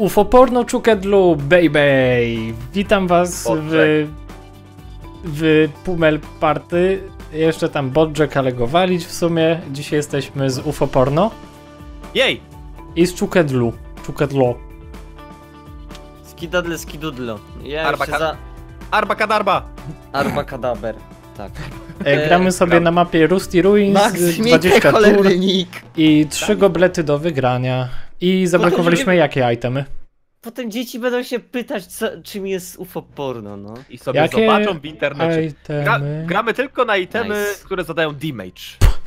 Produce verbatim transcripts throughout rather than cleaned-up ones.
Ufoporno Czukedlu, baby! Witam was w, w Pumel Party. Jeszcze tam Bodżek, ale go walić w sumie. Dzisiaj jesteśmy z Ufoporno. Jej! I z Czukedlu. Czukedlo. Skidadle, skidudlo. Ja Arba jeszcze za... Arba kadarba! Arba kadaber. Tak. E, gramy sobie gram. na mapie Rusty Ruins, Max, dwadzieścia tur nick. i trzy goblety do wygrania. I zablokowaliśmy jakie itemy? Potem dzieci będą się pytać, co, czym jest ufoporno, no. I sobie Jakie zobaczą w internecie. Gra, itemy? gramy tylko na itemy, Nice. które zadają damage.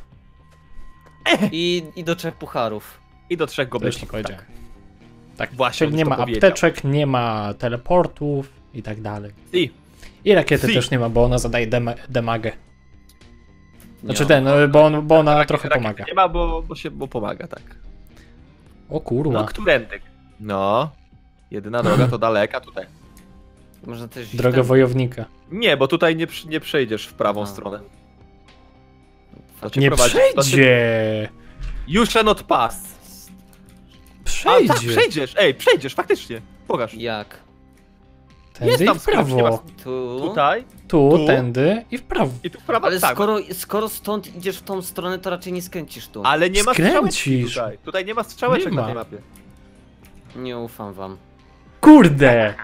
I, I do trzech pucharów. I do trzech To już goblecików. powiedziałem. Tak. Tak, Właśnie czyli on nie już ma to powiedział. apteczek, nie ma teleportów i tak dalej. I I rakiety Si. też nie ma, bo ona zadaje dema- demagę. Znaczy Nie. ten, no, bo, on, bo ona rakiet- trochę rakiet pomaga. Nie ma, bo, bo się bo pomaga, tak. O kurwa. No, którędy? No. Jedyna droga to daleka tutaj. Można też... Droga tam- wojownika. Nie, bo tutaj nie, przy- nie przejdziesz w prawą A. stronę. To cię Nie prowadzi- to cię- przejdzie! You shall not pass. A, Przejdzie! tak, przejdziesz! Ej, przejdziesz, faktycznie. Pokaż. Jak? Tędy Jest i tam w skrót, nie ma- prawo. Tu? Tutaj Tu, Tu. tędy i w prawo. i tu w prawo. Ale tak. skoro, skoro stąd idziesz w tą stronę, to raczej nie skręcisz tu. Ale nie ma strzałeczki Skręcisz. tutaj. Tutaj nie ma strzałeczek Nie na ma. tej mapie. Nie ufam wam. Kurde!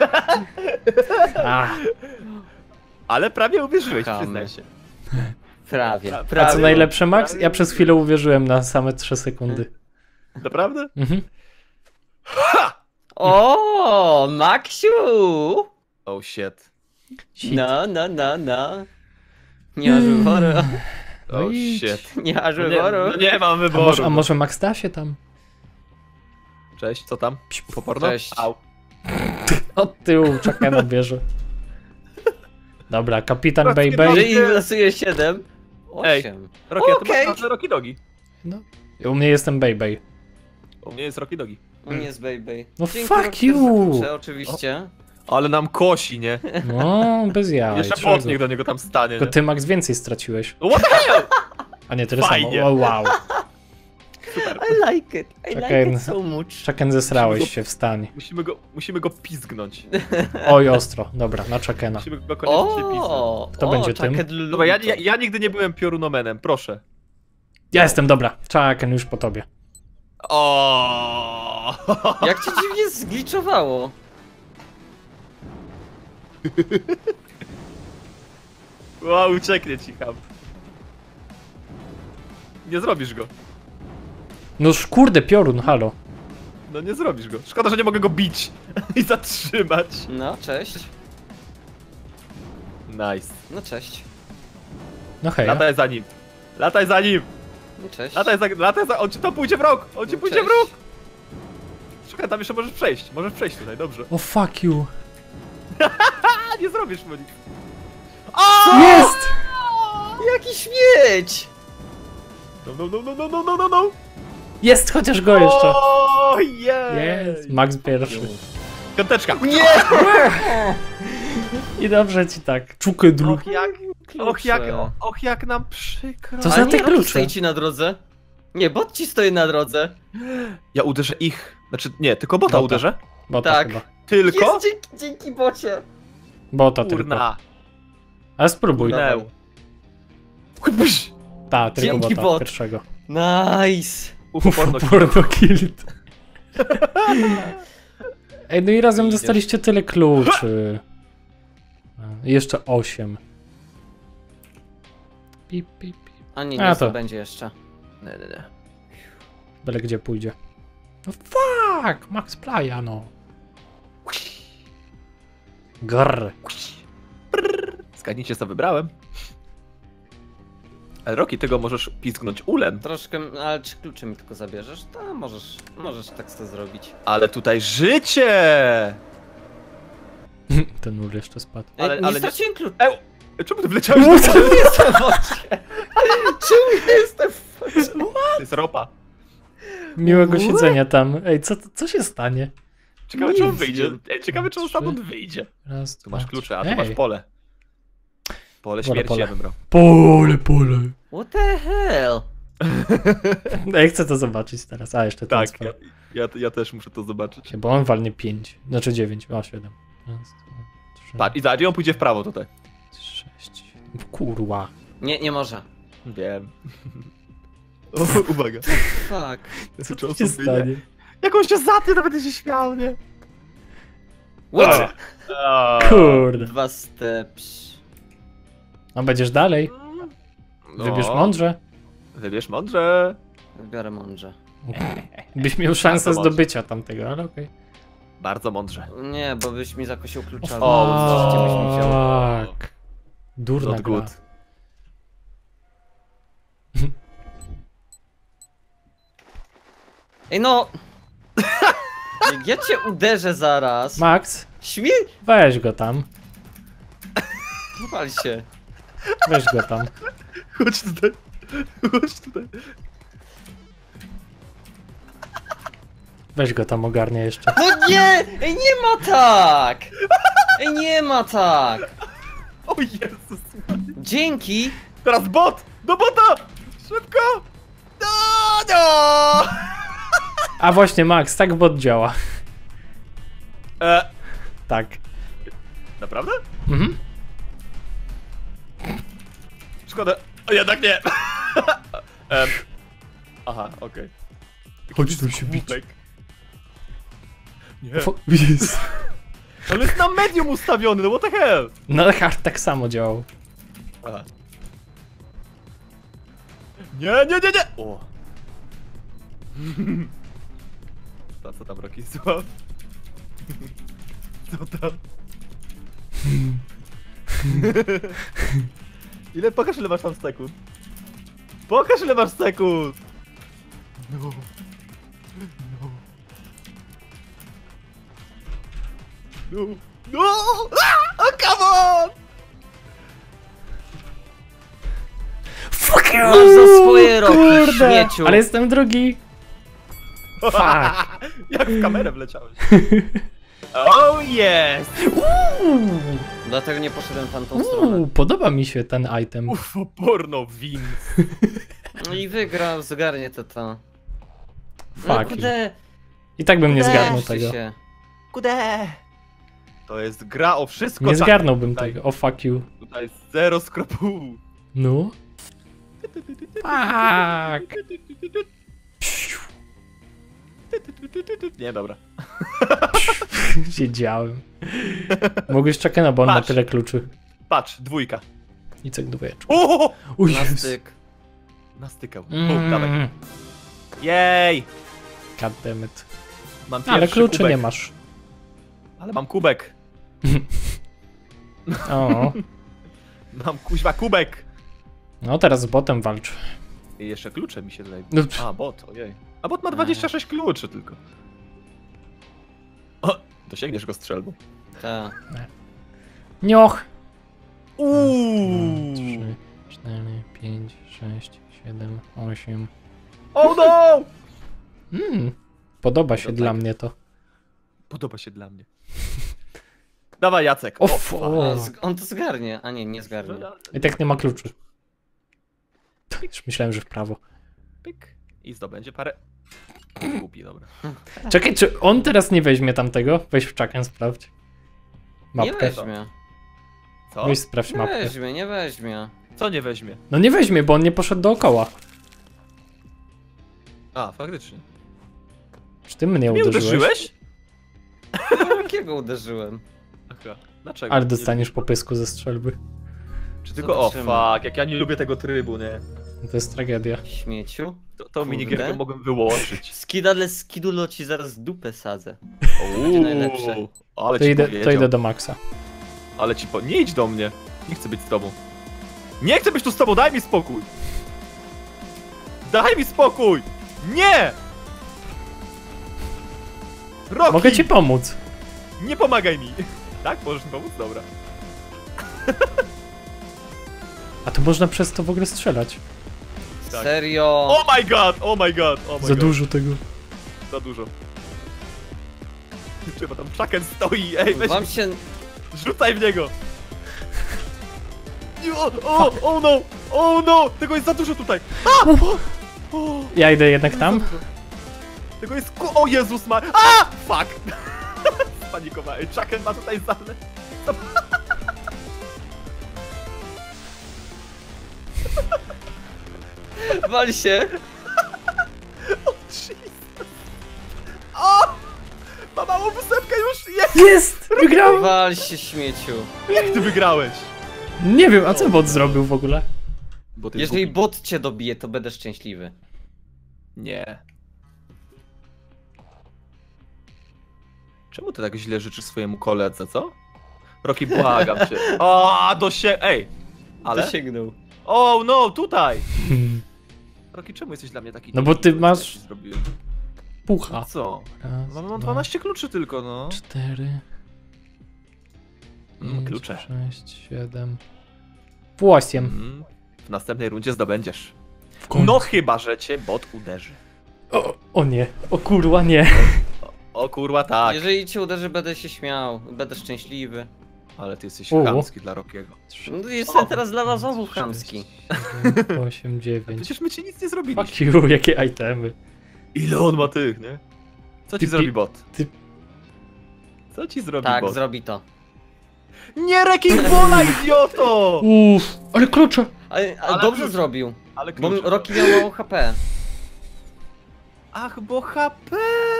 Ach, Ale prawie uwierzyłeś, Chamy. przyznaj się. Prawie. A prawie. a co najlepsze, Max? Ja przez chwilę uwierzyłem na same trzy sekundy. Naprawdę? Mhm. O, Maksiu! Oh shit. Shit. No, no, no, no. Nie masz wyboru. No Oh idź. shit. Nie masz No nie, wyboru. no nie mam A wyboru. może, a może Max da się tam? Cześć, co tam? Poporno? Cześć. Au. Od tyłu czekam bierze. Dobra, kapitan Rozkie Baby. nogi. Jeżeli losuje siedem, Ej. osiem. Rocky, a ty Okej. masz na Rocky Dogi. No. I u mnie jestem Baby. U mnie jest Rocky Dogi. U mnie jest baby. No Dzięki, fuck Roxy, you. za klucze, oczywiście. Ale nam kosi, nie? No, bez jaj. Jeszcze czego? bot niech do niego tam stanie, Tylko nie? ty, Max, więcej straciłeś. No what the hell? A nie, tyle Fajnie. samo. O, wow. I like it. I Czekaj, like it so much. Czaken, zesrałeś się, wstań. Musimy go, musimy go pizgnąć. Oj, ostro. Dobra, na Czakena. Musimy go koniecznie pizgnąć. O, Kto o, będzie tym? Chucket Lulu. Dobra, ja, ja, ja nigdy nie byłem piorunomenem, proszę. Ja jestem, dobra. Czaken już po tobie. O. Jak ci dziwnie zgliczowało. Wow, ucieknie ci ham. Nie zrobisz go. No kurde, piorun, halo. No nie zrobisz go. Szkoda, że nie mogę go bić i zatrzymać. No, cześć. Nice. No, cześć. No hej. Lataj za nim. Lataj za nim. No, cześć. Lataj za, lataj za... On ci tam pójdzie w rok. On ci No, pójdzie cześć. w rok. Szukaj, tam jeszcze możesz przejść. Możesz przejść tutaj, dobrze. O fuck you. A, nie zrobisz mu nic. Jest! Jaki śmieć! No, no, no, no, no, no, no, no, no. Jest, chociaż go jeszcze. O, yeah. Jest. Max pierwszy. Piąteczka. Nie! I dobrze ci tak. Czukedlu. Och jak, och jak, och jak nam przykro. To A za nie, te Rocky klucze. stoi ci na drodze. Nie, bot ci stoi na drodze. Ja uderzę ich. Znaczy, nie, tylko bota Bota. uderzę. Bota Tak. chyba. Tylko? Jest dzięki, dzięki bocie. Bota tylko. Kurna. Ale spróbuj. Kurneł. Chbyś. Ta, tylko Dzięki, bota bot. pierwszego. Nice. Ufoporno. Porno killed. Ej, no i razem Idziesz. dostaliście tyle kluczy. A, jeszcze osiem. Pip, pip, pip. A nie, A, nie, to- to będzie jeszcze. Nie, nie, nie. Byle gdzie pójdzie. No fuck! Max Playa, no. Grr. Zgadnijcie, co wybrałem. Ale Rocky, tego możesz pizgnąć ulem. Troszkę, ale czy klucze mi tylko zabierzesz? To możesz, możesz tak to zrobić. Ale tutaj życie! Ten ul jeszcze spadł. Ale, Ale- nie ale nie- straciłem klucza. Ej, czemu ty wleciałeś No, do to- wody? Jestem w wodzie. Czemu ja jestem w wodzie? To jest ropa. Miłego siedzenia tam. Ej, co, co się stanie? Ciekawe, czy on Nic. wyjdzie. Ej, ciekawe, czy on Trzy. stamtąd wyjdzie. Raz, Tu masz dwa, klucze, a trzy. tu masz Ej, pole. Pole Pole, śmierci pole. ja bym brał. Pole, pole. What the hell? No ja chcę to zobaczyć teraz, a jeszcze ten Tak, ja, ja, ja też muszę to zobaczyć. bo on walnie pięć, znaczy dziewięć, o siedem. Raz, dwa, trzy, Patrz, i zobacz, i on pójdzie w prawo tutaj. sześć. Kurwa. Nie, nie może. Wiem. O, uwaga. Fuck. Co Co się stanie? Jak on się zatnie, to będę się śmiał, nie? What? Kurde. Dwa steps. A będziesz dalej? No. Wybierz mądrze. Wybierz mądrze. Wybiorę mądrze. Byś miał szansę Bardzo mądrze. zdobycia tamtego, ale okej. Bardzo mądrze. Nie, bo byś mi zakosił klucza. O, no. no. Byś mi wziął. Tak. Durna Not gra. good. Ej no! Jak ja cię uderzę zaraz. Max, Śmie... weź go tam. Wal się. Weź go tam. Chodź tutaj. Chodź tutaj. Weź go tam ogarnia jeszcze. No nie! Ej, nie ma tak! Ej, nie ma tak! O Jezus. Dzięki! Teraz bot! Do bota! Szybko! No, no! A właśnie Max, tak bot działa. E, Tak. naprawdę? Mhm. Szkoda. O, jednak nie. em. Aha, okej. Chodź tu się bić. Głupek. Nie. Fo- Jest. On jest na medium ustawiony, no what the hell? No hard tak samo działał. Aha. Nie, nie, nie, nie! O. Co, co tam Rocky słuchał? Co tam? Ile? Pokaż ile masz tam sekund. Pokaż ile masz sekund! No. No. No. No! Ah! Oh, come on! Fuck you! Masz za swoje roki, Kurde! śmieciu. Ale jestem drugi. Fuck. Jak w kamerę wleciałeś. Oh yes! Uuu, Dlatego nie poszedłem w tamtą stronę. uuu, podoba mi się ten item. Uff, porno win. No i wygrał, zgarnie to to. No Fuck. kurde, I tak bym nie zgarnął weźcie tego. się. Kude! To jest gra o wszystko. Nie tak. zgarnąłbym Tutaj- tego. O fuck you. Tutaj zero skropułu. No. Fuck. Nie, dobra. Siedziałem. Mogłeś czekać, no bo on ma Patrz. tyle kluczy. Patrz, dwójka. I cek dwójeczka. O! O Na Jezu. styk. Nastykał. Mm. Dawaj. Mm. Jej! Goddammit. Mam Ale pierwszy kluczy kubek. nie masz. Ale mam kubek. O. Mam kuźwa kubek. No teraz z botem walcz. I jeszcze klucze mi się tutaj... No, pff. A, bot, ojej. A bot ma dwadzieścia sześć kluczy tylko. O! Dosięgniesz go strzelbą. Ta. Nioch. Uuu! trzy, cztery, pięć, sześć, siedem, osiem. Oh no! Mm. Podoba się No tak. dla mnie to. Podoba się dla mnie. Dawaj Jacek. O, fuck. o. Z- On to zgarnie, a nie, nie zgarnie. I tak nie ma kluczy. Już myślałem, że w prawo. Pyk. I zdobędzie parę. Głupi, dobra. Czekaj, czy on teraz nie weźmie tamtego? Weź w czakę, sprawdź. Nie Mapkę. weźmie. Co? Weź sprawdź Nie mapkę. weźmie, nie weźmie. Co nie weźmie? No nie weźmie, bo on nie poszedł dookoła. A, faktycznie. Czy ty mnie Nie uderzyłeś? uderzyłeś? No, jakiego uderzyłem? Aha. Dlaczego? Ale dostaniesz po pysku ze strzelby. Czy tylko o Zobaczymy. fuck, jak ja nie lubię tego trybu, nie? To jest tragedia. Śmieciu? To, to Kurde. minigierkę mogłem wyłączyć. Skidale skidulo ci zaraz dupę sadzę. Uuu, najlepsze. ale To ci idę, powiedział. to idę do Maxa. Ale ci po... Nie idź do mnie. Nie chcę być z tobą. Nie chcę być tu z tobą, daj mi spokój. Daj mi spokój! Nie! Rocky! Mogę ci pomóc. Nie pomagaj mi! Tak? Możesz mi pomóc? Dobra. A tu można przez to w ogóle strzelać. Tak. Serio? Oh my god! Oh my god! Oh my Za god. dużo tego. Za dużo. Chyba tam Chucken stoi, ej, weź, Wam się... rzucaj w niego! O, o, oh no! Oh no! Tego jest za dużo tutaj! A! O, Ja idę jednak tam. tego jest ku... O Jezus ma... A! Fuck! Spanikowałem. Chucken ma tutaj zalę. Wal się! Jesus. O! Ma małą wysepkę już! Jest! Jest! Wygrałem! Wal się, śmieciu. Jak ty wygrałeś? Nie wiem, a co bot zrobił w ogóle? Bo ty Jeżeli zgubił. bot cię dobije, to będę szczęśliwy. Nie. Czemu ty tak źle życzysz swojemu koledze, co? Roki, błagam cię. O, do się... Ej! Ale? Dosięgnął. O, no, tutaj! Roki, czemu jesteś dla mnie taki... No bo ty Co masz- ci zrobiłem? Pucha. Co? Raz, Mam, mam dwa, dwanaście kluczy tylko, no. cztery, Mm, pięć, klucze. sześć, siedem, osiem. Mm, w następnej rundzie zdobędziesz. W końcu. No chyba, że cię bot uderzy. O, o nie, o kurwa nie. O kurwa, tak. Jeżeli cię uderzy, będę się śmiał. Będę szczęśliwy. Ale ty jesteś U. chamski dla Rokiego. No, jestem teraz dla was obu chamski. osiem, dziewięć. Przecież my ci nic nie zrobiliśmy. Fuck you, jakie itemy. Ile on ma tych, nie? Co ci Ty- zrobi bot? ty- Co ci zrobi Tak, bot? zrobi to. Nie Wrecking Balla, idioto! Uff, ale klucze. Ale, ale Ale dobrze klucz- zrobił. Ale Bo klucze. Rocky miał mało H P. Ach, bo H P!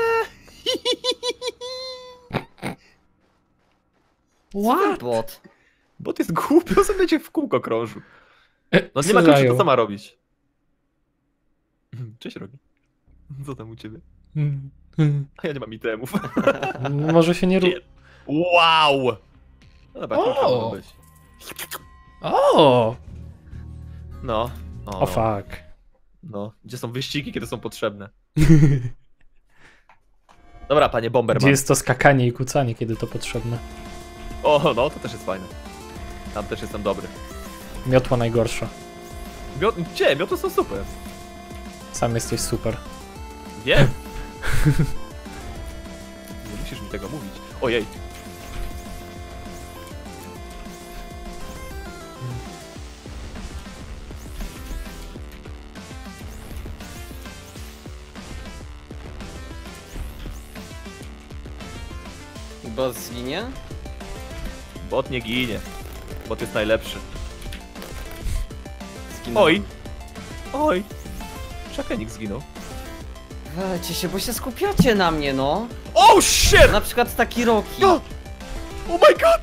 What? Bot. Bot jest głupi, on sobie cię w kółko krążył. E, No nie ma kluczy, zajął. to co ma robić? Cześć Roki. Co tam u ciebie? Mm, mm. A ja nie mam itemów. Może się nie ru... Wow! No dobra, O! klucze mogą być. O! No. O, O fuck. No, gdzie są wyścigi, kiedy są potrzebne? Dobra, panie Bomberman. Gdzie jest to skakanie i kucanie, kiedy to potrzebne? O, no, to też jest fajne. Tam też jestem dobry. Miotła najgorsza. Miot... Gdzie? Miotły są super. Sam jesteś super. Wiem. Nie musisz mi tego mówić. Ojej. Bot zginie? Bot nie ginie. Bot jest najlepszy. Zginął. Oj. Oj. Szakenik zginął. Weźcie się, bo się skupiacie na mnie, no. Oh shit! Na przykład taki Rocky. Oh my god!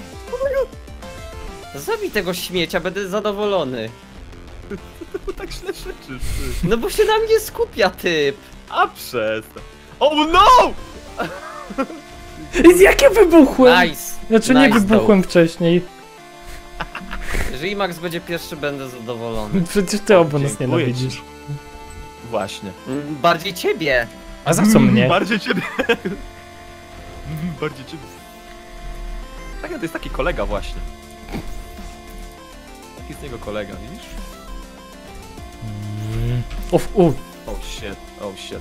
Zabij tego śmiecia, będę zadowolony. Tak źle krzyczysz, ty. No bo się na mnie skupia typ. A przestań. Oh no! Jak ja wybuchłem? Nice. Znaczy nice nie wybuchłem wcześniej. To. Jeżeli Max będzie pierwszy, będę zadowolony. Przecież ty obu nas Dziękuję nienawidzisz. ci. Właśnie. Mm, Bardziej ciebie. A za co mnie? Bardziej ciebie. Bardziej ciebie. Tak, to jest taki kolega właśnie. Taki z niego kolega, widzisz? Mm. Uf, u. Oh shit, oh shit.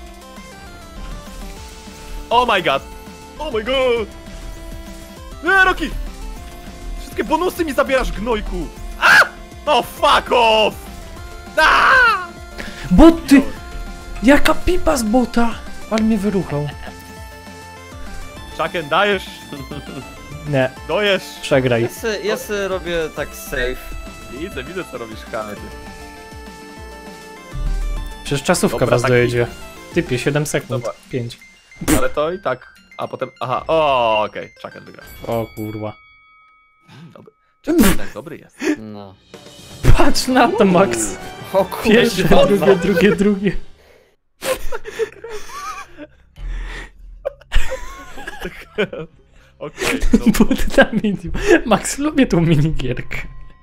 Oh my god! Oh my god! Nie, Rocky! Wszystkie bonusy mi zabierasz, gnojku! A! Oh fuck off! A! Boty! Jaka pipa z bota! Ale mnie wyruchał. Chucken, dajesz! Nie, Dojesz! przegraj. Ja se, ja se robię tak safe. Widzę, widzę co robisz, Hamedy. Przecież czasówka Dobra, was taki- dojedzie. Typie, siedem sekund. Dobra. pięć. Ale to i tak... A potem... Aha, o, okej, okay. Chucken wygra. O kurwa. Mm, dobry. Chucken tak dobry jest. No. Patrz na to, Max. O Pierwsze, kurwa. drugie, drugie, drugie. Okej, okay, But na medium. Max, lubię tą minigierkę.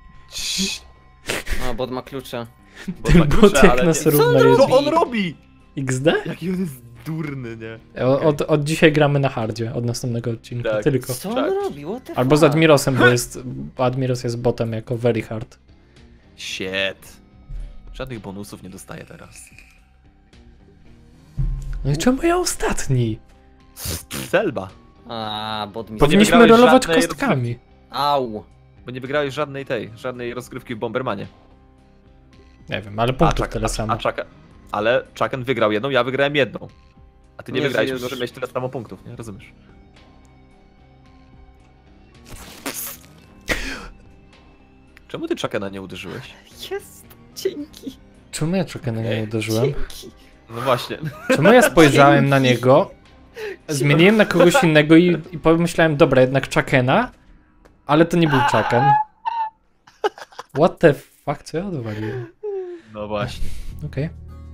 A, bot ma klucze. Ten bot jak nas nie... równa Co jest. Co on robi? X D? Jaki on jest durny, nie? O- Od, od dzisiaj gramy na hardzie, od następnego odcinka, Tak. tylko. Co on Tak. robi? What the Albo z fuck? Admirosem, bo jest, bo Admiros jest botem jako very hard. Shit. Żadnych bonusów nie dostaję teraz. No i czemu ja ostatni? Selba. A, bot mi... Bo nie Powinniśmy wygrałeś rolować żadnej kostkami. Au. Bo nie wygrałeś żadnej tej, żadnej rozgrywki w Bombermanie. Nie wiem, ale A, punktów czaka, tyle samo. a, czaka. ale Chucken wygrał jedną, ja wygrałem jedną. A ty nie, Nie wygrałeś, żyjesz. mimo że miałeś tyle samo punktów, nie? Rozumiesz? Czemu ty Chuckena nie uderzyłeś? Jest! Dzięki! Czemu ja Chuckena nie uderzyłem? Dzięki! No właśnie. Czemu ja spojrzałem na Dzięki. niego, zmieniłem na kogoś innego i, i pomyślałem, dobra, jednak Chuckena, ale to nie był Chucken. What the fuck, co ja odwaliłem? No właśnie. Okej.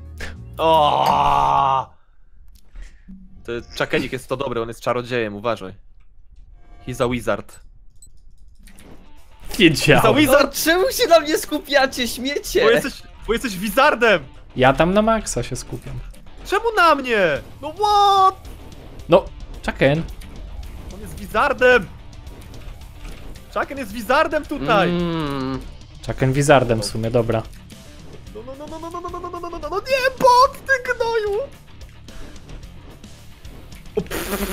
O! To Chuckenik jest to dobry, on jest czarodziejem, uważaj. He's a wizard. Wiedziałem. Za wizard! No, czemu się na mnie skupiacie, śmiecie? Bo jesteś, bo jesteś wizardem! Ja tam na maksa się skupiam. Czemu na mnie? No what? No, Chucken. On jest wizardem! Chucken jest wizardem tutaj! Mm. Chucken wizardem w sumie, dobra. No, no, no, no, no, no, no, no, no, no, no, no, no, nie, bot, ty gnoju! O, pff.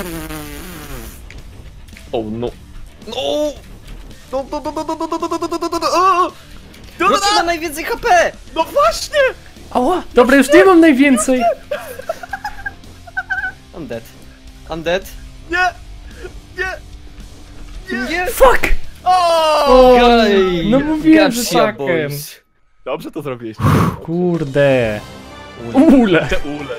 O no. No! No, no, no, no, no, no, no, no, no, no, no, no, no, o! No, No no, co ma no, najwięcej H P? no właśnie! Ała, dobra, już nie mam najwięcej. I'm dead. I'm dead. Nie! Nie! Nie! Nie! Fuck! O! O, Gaj! no mówiłem, że Gotcha, Chucken. boys. Dobrze to zrobiłeś. Kurde. Ule. Te ule.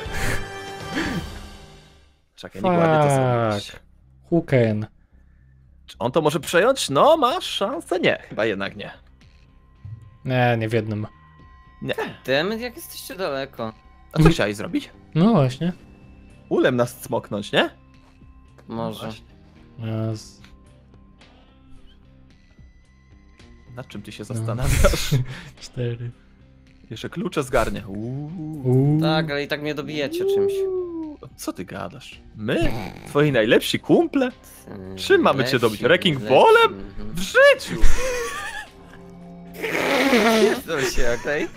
Czekaj, nie ładnie to zrobiłeś. Fuck. Chucken. Czy on to może przejąć? No, masz szansę? Nie, chyba jednak nie. Nie, nie w jednym. Nie. Demet, jak jesteście daleko. A co chciałeś zrobić? No właśnie. Ulem nas smoknąć, nie? Może. Właśnie. Raz. Nad czym ty się No. zastanawiasz? Cztery. Jeszcze klucze zgarnie. Uuu. Uuu. Tak, ale i tak mnie dobijecie czymś. Co ty gadasz? My? Twoi najlepsi kumple? Czym mamy cię dobić? Lepsi, Wrecking lepsi. ballem? Mhm. W życiu! Pierdol się, okej?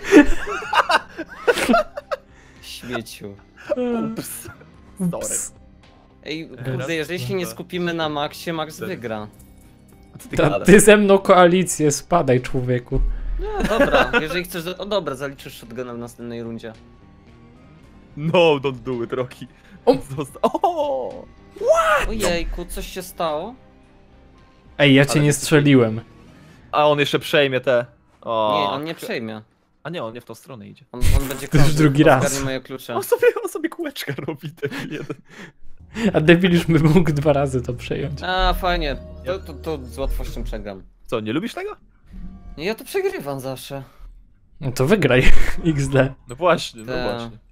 Śmieciu. Ups. Ups. Sorry. Ej, Raz, kurde, jeżeli się nie dwa. skupimy na Maxie, Max Cztery. wygra. A co ty Ta, gadasz? ty ze mną koalicję, spadaj człowieku. No dobra, jeżeli chcesz... O dobra, zaliczysz shotguna w następnej rundzie. No, don't do it, Rocky. O! Zosta- o! Ojejku, coś się stało? Ej, ja cię Ale nie jesteś- strzeliłem. A on jeszcze przejmie te. O. Nie, on nie przejmie. A nie, on nie w tą stronę idzie. On, on będzie To już krążył, drugi bo raz. zgarnie moje klucze. On sobie, on sobie kółeczka robi ten jeden. A debil już by mógł dwa razy to przejąć. A, fajnie. To, to, to z łatwością przegram. Co, nie lubisz tego? Nie, ja to przegrywam zawsze. No to wygraj. iks de. No właśnie, no Ta. właśnie.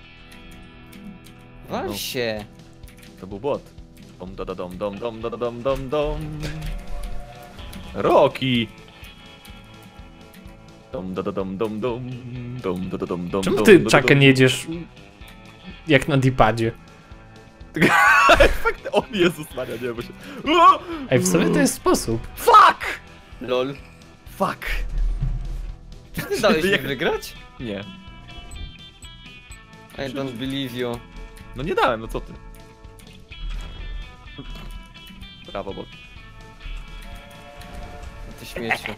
Wal No. się. To był bot. Dom, da, da, dom, dom, dom, da, da, dom, dom, dom. Rocky! Dom, da, da, dom, dom, dom, dom, da, da, dom, dom, Czemu dom, ty, da, da, Chucken, dom. jedziesz jak na dipadzie? Fakt, o Jezus Maria, nie, bo się... O! Ej, w sobie to jest sposób. Fuck! Lol. Fuck! Ty dałeś mi Jak- wygrać? Nie. I don't believe you. No nie dałem, no co ty? Brawo, bot. Ty śmieciu.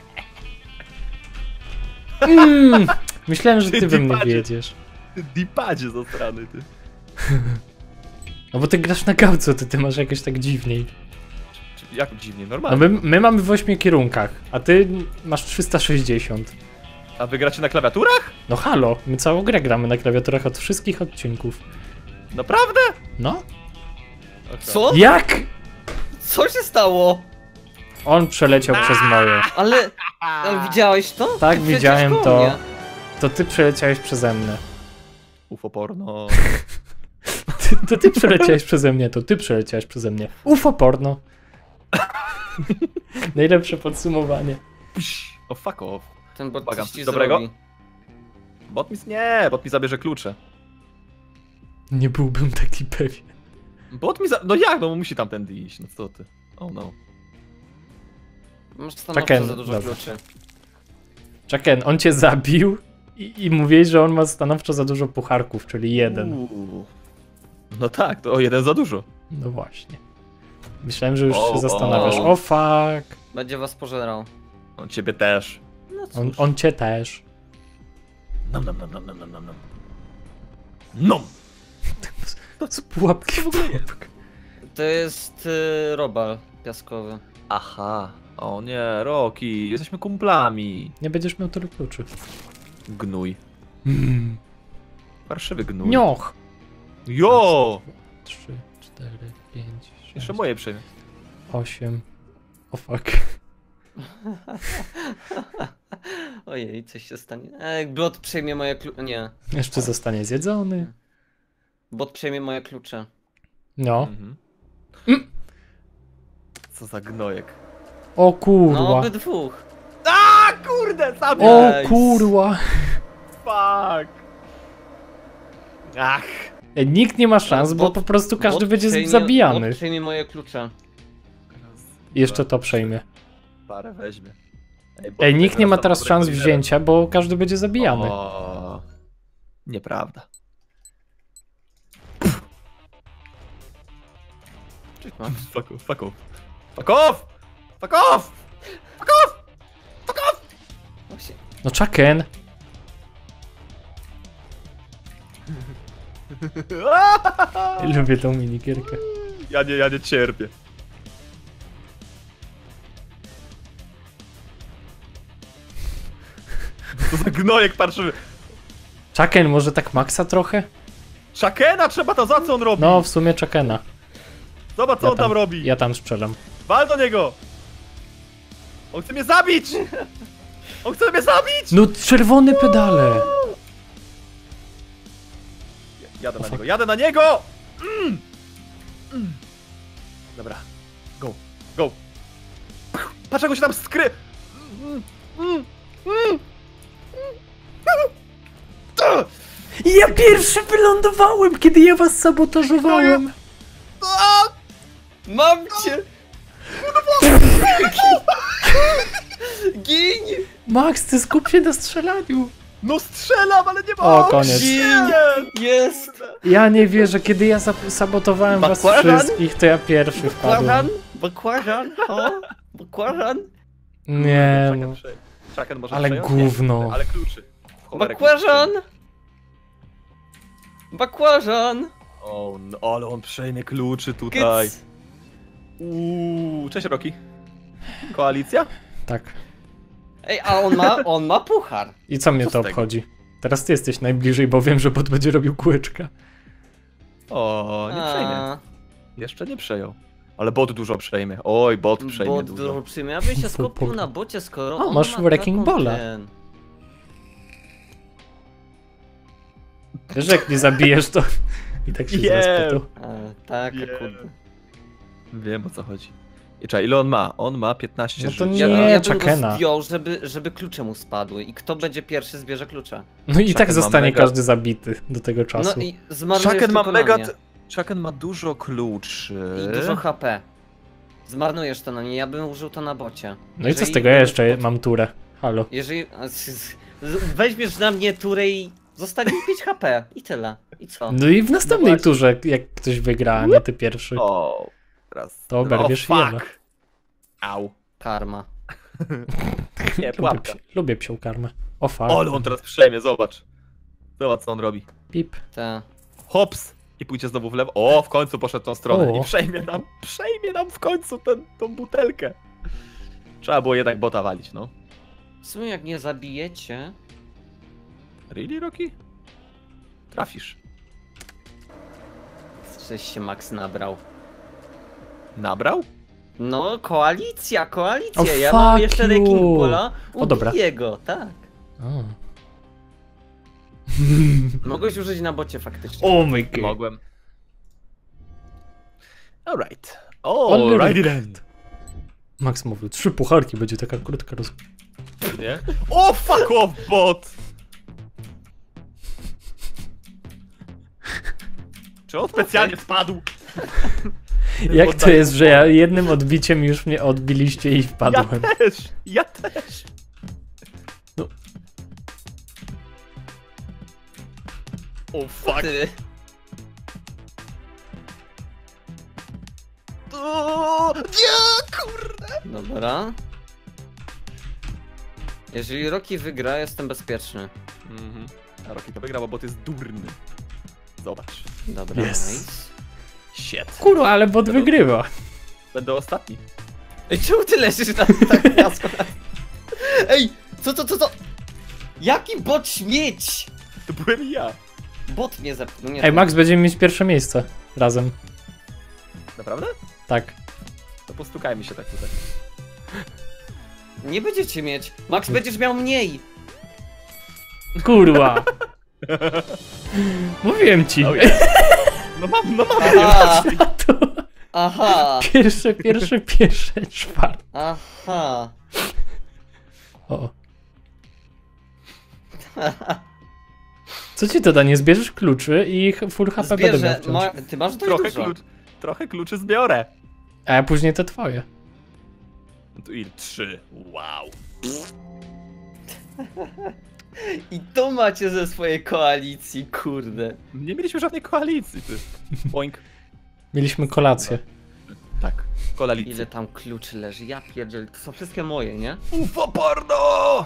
Mm, myślałem, że ty Ty we mnie dipadzie. wiedziesz. Ty dipadzie zastrany, ty. No bo ty grasz na gałce, to ty masz jakoś tak dziwniej. Czy- Jak dziwnie, No normalnie. my, my mamy w ośmiu kierunkach, a ty masz trzysta sześćdziesiąt. A wy gracie na klawiaturach? No halo, my całą grę gramy na klawiaturach od wszystkich odcinków. Naprawdę? No? Okay. Co? Jak? Co się stało? On przeleciał przez moje. Ale... Ale widziałeś to? Tak, Przecież widziałem koło to. mnie. To ty przeleciałeś przeze mnie. Ufo porno. Ty, to ty przeleciałeś przeze mnie, to ty przeleciałeś przeze mnie. Ufo porno. Najlepsze podsumowanie. O fuck off. Ten bot Błagam, coś ci dobrego? zrobi. Bot mi... Nie, bot mi zabierze klucze. Nie byłbym taki pewien. Bot mi za... No jak? No musi tamtędy iść, no co ty? Oh no. Masz stanowczo Chucken, za dużo dobra. kluczy. Chucken, on cię zabił i, i mówiłeś, że on ma stanowczo za dużo pucharków, czyli jeden. Uuu. No tak, to o jeden za dużo. No właśnie. Myślałem, że już O, się zastanawiasz. o. O fuck. Będzie was pożerał. On ciebie też. No cóż. On, on cię też. Nam, nam, nam, nam, nam, nam, nam. No! To z pułapki w pułapkę. To jest y, robal piaskowy. Aha. O nie, Roki, jesteśmy kumplami. Nie będziesz miał tylu kluczy. Gnój. Mm. Parszywy gnój. Nioch! Jo! trzy, cztery, pięć, sześć, Jeszcze moje przejmie. osiem. O fuck. Ojej, coś się stanie. Ej, bot przejmie moje klucze. Nie. Jeszcze zostanie zjedzony. Bot przejmie moje klucze. No. Mhm. Mm. Co za gnojek. O No, kurwa. obydwóch. A kurde, zabił! O Nice. kurwa. Fuck! Ach! Ej, nikt nie ma szans, bo Bot- po prostu każdy Bot będzie przejmie- zabijany. Bot przejmie moje klucze. I jeszcze to przejmie. Parę weźmie. Ej, nikt nie ma teraz szans wzięcia, bo każdy będzie zabijany. O, nieprawda. Cześć, Max. Fuck off, fuck off. Fuck off! Fuck off! Fuck off! Fuck off! Właśnie. No Chucken. Lubię tą minigierkę. Ja nie, ja nie cierpię. Co za gnojek parszywy. Chucken, może tak Maxa trochę? Chakena trzeba to, za co on robi? No, w sumie Chuckena. Zobacz co Ja on tam robi. Ja tam strzelam. Wal do niego! On chce mnie zabić! On chce mnie zabić! No, czerwone pedale! Jadę na O, niego, jadę na niego! Mm. Mm. Dobra, go, go. Patrz jak on się tam skry... Mm, mm, mm. Ah! Ja pierwszy wylądowałem, kiedy ja was sabotażowałem! Ah! Mam cię! Gin! Max, ty skup się na strzelaniu! No strzelam, ale nie ma O, koniec. Nie! Jest! Ja nie wierzę, kiedy ja zap- sabotowałem was Bakłażan? wszystkich, to ja pierwszy wpadłem. Bakłażan? Bakłażan? O? Bakłażan? Nie Chucken no. przejął. Chucken może Ale przejąć? gówno. Nie, ale kluczy. W cholerę Bakłażan! kluczy. Bakłażan! O, no, ale on przejmie kluczy tutaj. Kyc! Uuu, cześć Roki. Koalicja? Tak. Ej, a on ma, on ma puchar. I co mnie Co to z tego? obchodzi? Teraz ty jesteś najbliżej, bo wiem, że bot będzie robił kółeczka. O, nie przejmie. A, Jeszcze nie przejął. Ale bot dużo przejmie. Oj, bot przejmie bot dużo. dużo przyjmie. Aby się Po- skupił po- na bocie, skoro O, on masz ma Wrecking taką Balla. ten. Wiesz, że jak nie zabijesz, to i tak się Wiem. zaraz pytał. A, tak, Nie. kurde. Wiem o co chodzi. I czekaj, ile on ma? On ma piętnaście No to życia. nie. Ja, ja bym Chuckena. go zdjął, żeby, żeby klucze mu spadły. I kto będzie pierwszy, zbierze klucze. No i Chucken tak ma zostanie mega- każdy zabity do tego czasu. No i zmarnujesz Chucken ma tylko mega... na nie. Chucken ma dużo kluczy. I dużo H P. Zmarnujesz to na nie, ja bym użył to na bocie. No i co z Jeżeli- tego, ja jeszcze mam turę. Halo. Jeżeli a, z- z- weźmiesz na mnie turę i zostawi mi pięć H P. I tyle. I co? No i w następnej właśnie. turze, jak ktoś wygra, a nie ty pierwszy. O, raz. To oberwiesz o, jelo. fuck. Au. Karma. Nie, Lubię, pułapka. psi- lubię psią karmę. O fuck. Ale on teraz przejmie, zobacz. Zobacz co on robi. Pip. Te. Hops! I pójdzie znowu w lewo. O, w końcu poszedł tą stronę. O. I przejmie nam, przejmie nam w końcu ten, tą butelkę. Trzeba było jednak bota walić, no. W sumie jak nie zabijecie... Really, Rocky? Trafisz. Coś się Max nabrał. Nabrał? No, koalicja, koalicja. O, ja mam fuck jeszcze you. Wrecking Balla. O, dobra. Ubiję go, tak. O. Mogłeś użyć na bocie faktycznie. Oh my god. Mogłem. Alright. O, Only righty right. then. Max mówił, trzy pucharki, będzie taka krótka roz... Nie? O, fuck off, bot! Czy on specjalnie spadł? Jak to jest, że ja jednym odbiciem już mnie odbiliście i Ja wpadłem? też, ja też. No. O, fuck. Ty. O, nie, kurde. Dobra. Jeżeli Rocky wygra, jestem bezpieczny. Mhm. A Rocky to wygrał, bo bot jest durny. Zobacz. Dobra, Yes. nice. Shit. Kurwa, ale bot wygrywa. Będę ostatni. Ej, czemu ty leżysz na tak miasto? Ej, co, co, co, co? Jaki bot śmieć? To byłem ja. Bot mnie zepchnął. Nie Ej, ten. Max, będziemy mieć pierwsze miejsce. Razem. Naprawdę? Tak. To postukajmy się tak tutaj. Nie będziecie mieć. Max, będziesz miał mniej. Kurwa. Mówiłem ci. Oh, yeah. No mam, no mam. Aha, A to aha, pierwsze, pierwsze, pierwsze, czwarte. aha. O. Co ci to da? Nie zbierzesz kluczy i full H P będę miał Zbierze, wciąż. ma, ty masz dość Trochę, dużo. klucz, trochę kluczy zbiorę. A później te twoje. No to ile? Trzy. Wow. I to macie ze swojej koalicji, kurde. Nie mieliśmy żadnej koalicji, ty. Boink. Mieliśmy kolację. Tak, koalicji. Ile tam kluczy leży, ja pierdziel, to są wszystkie moje, nie? Ufo porno!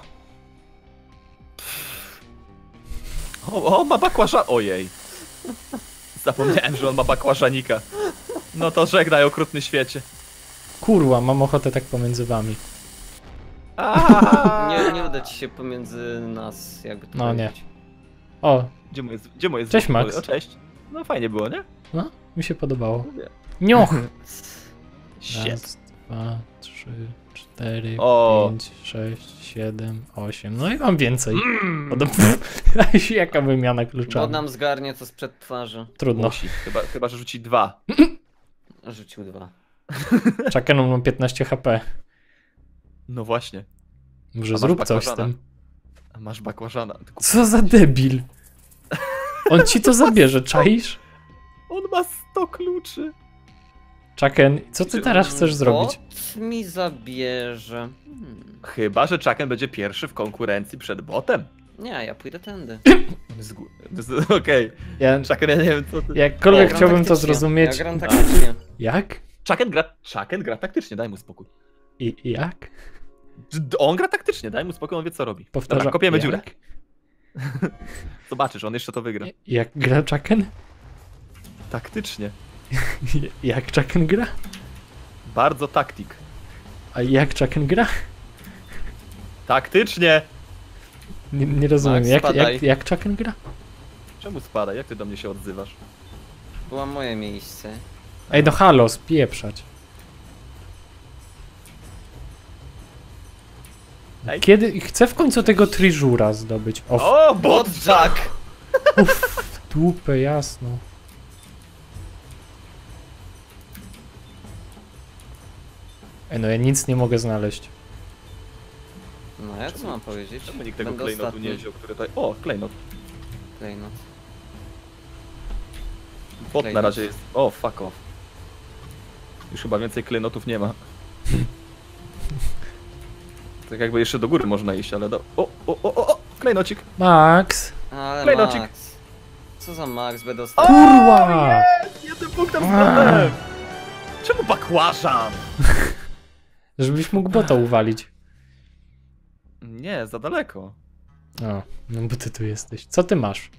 O, o, ma bakłaża... Ojej. Zapomniałem, że on ma bakłażanika. No to żegnaj, okrutny świecie. Kurwa, mam ochotę tak pomiędzy wami. Aaaa! Nie, nie uda ci się pomiędzy nas, jakby to No nie. powiedzieć. O, Gdzie moje, gdzie moje Cześć, zwłoki? Max. O, cześć. No fajnie było, nie? no, mi się podobało. Mówię. Nioch! Shit. Raz, dwa, trzy, cztery, O. pięć, sześć, siedem, osiem. No i mam więcej. Mm. Podob... Jaka wymiana Bo kluczowa. nam zgarnie co sprzed twarzy. Trudno. Musi. Chyba, chyba, że rzuci dwa. Rzucił dwa. Chuckenon mam piętnaście H P. No właśnie. Może masz zrób coś z bakłażana. tym. A masz bakłażana. Tylko Co za debil. On ci to zabierze, czaisz? on ma sto kluczy. Chucken, co ty teraz chcesz zrobić? Bot mi zabierze. Hmm. Chyba, że Chucken będzie pierwszy w konkurencji przed botem. Nie, ja pójdę tędy. Z gó- z- Okej. Ja, Chucken, ja nie wiem co ty... jakkolwiek Ja gram chciałbym to taktycznie. zrozumieć. Ja gram taktycznie. Jak? Chucken gra... Chucken gra taktycznie, daj mu spokój. I jak? D- On gra taktycznie, daj mu spokój, on wie co robi. Powtarzam. Dobra, kopiemy jak? dziurę. Zobaczysz, on jeszcze to wygra. Jak gra Chucken? Taktycznie. Jak Chucken gra? Bardzo taktik. A jak Chucken gra? Taktycznie! Nie, nie rozumiem. Max, Jak, spadaj. jak, jak Chucken gra? Czemu spada? Jak ty do mnie się odzywasz? Było moje miejsce. Ej, no halo, spieprzać. Ej. Kiedy... Chcę w końcu tego triżura zdobyć. O, w O, bot Jack! dupę, jasno. Ej, no ja nic nie mogę znaleźć. No ja co mam powiedzieć? Czemu nikt tego Będę klejnotu ostatni. nie wziął, który tutaj... O, klejnot. Klejnot. Bot na Klejnot. razie jest... O, fuck off. Już chyba więcej klejnotów nie ma. Tak jakby jeszcze do góry można iść, ale do... O, o, o, o, o! Klejnocik! Max! Ale Klejnocik. Max. Co za Max, będę ostatni. Kurwa! Jednym punktem spadłem! Czemu bakłażan? Żebyś mógł bota uwalić. Nie, za daleko. O, no bo ty tu jesteś. Co ty masz?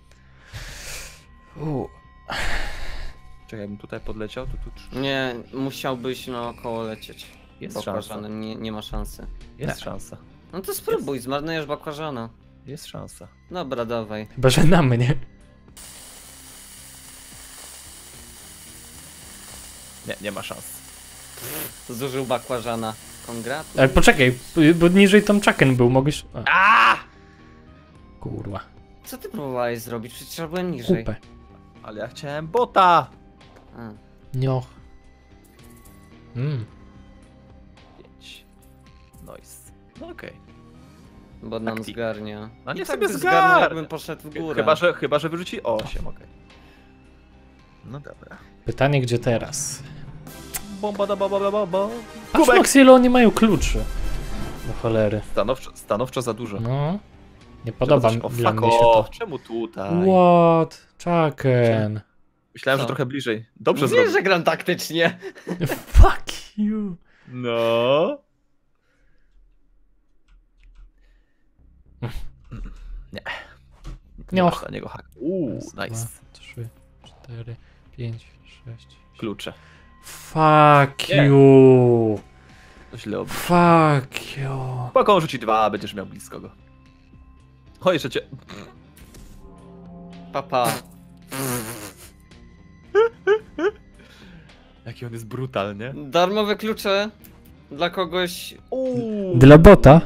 U. Czekaj, jakbym tutaj podleciał, to tu... Nie, musiałbyś naokoło lecieć. Jest Bakłażanem, nie, nie ma szansy. Jest Nie. szansa. No to spróbuj, zmarnujesz bakłażana. Jest szansa. Dobra, dawaj. Chyba, że na mnie. Nie, nie ma szans. Zużył bakłażana. Kongrat. Ale poczekaj, bo niżej tam Chucken był, mogłeś... A, A! kurwa. Co ty próbowałeś zrobić? Przecież ja byłem niżej. Kupę. Ale ja chciałem bota! A. Nioch. Mm. Pięć. Nice. No okej. Bo nam Taktik. zgarnia. No I niech tak sobie by zgarnia. zgarnął, jakbym poszedł w górę. Chyba, że, chyba, że wyrzuci osiem, okej. No dobra. Pytanie, gdzie teraz? Bomba da bomba da bomba. Patrz, Kubek! Max, ile oni mają kluczy. Do cholery. Stanowczo, stanowczo za dużo. No. Nie podoba Czemu coś- dla o, fuck mnie się to. off, czemu tutaj? What? Chucken. Myślałem, Co? że trochę bliżej. Dobrze Wiesz, zrobiłem. że gram taktycznie. Fuck you. No. Nie. Nie Nioch. masz na niego hak. Uuu, Raz, nice. dwa, trzy, cztery, pięć, sześć. Klucze. Fuck Nie. you. To źle obi. Fuck you. Spoko, on rzuci dwa, będziesz miał blisko go. O, jeszcze cię... Papa. Jaki on jest brutal, nie? Darmowe klucze dla kogoś. Uuu. Dla bota?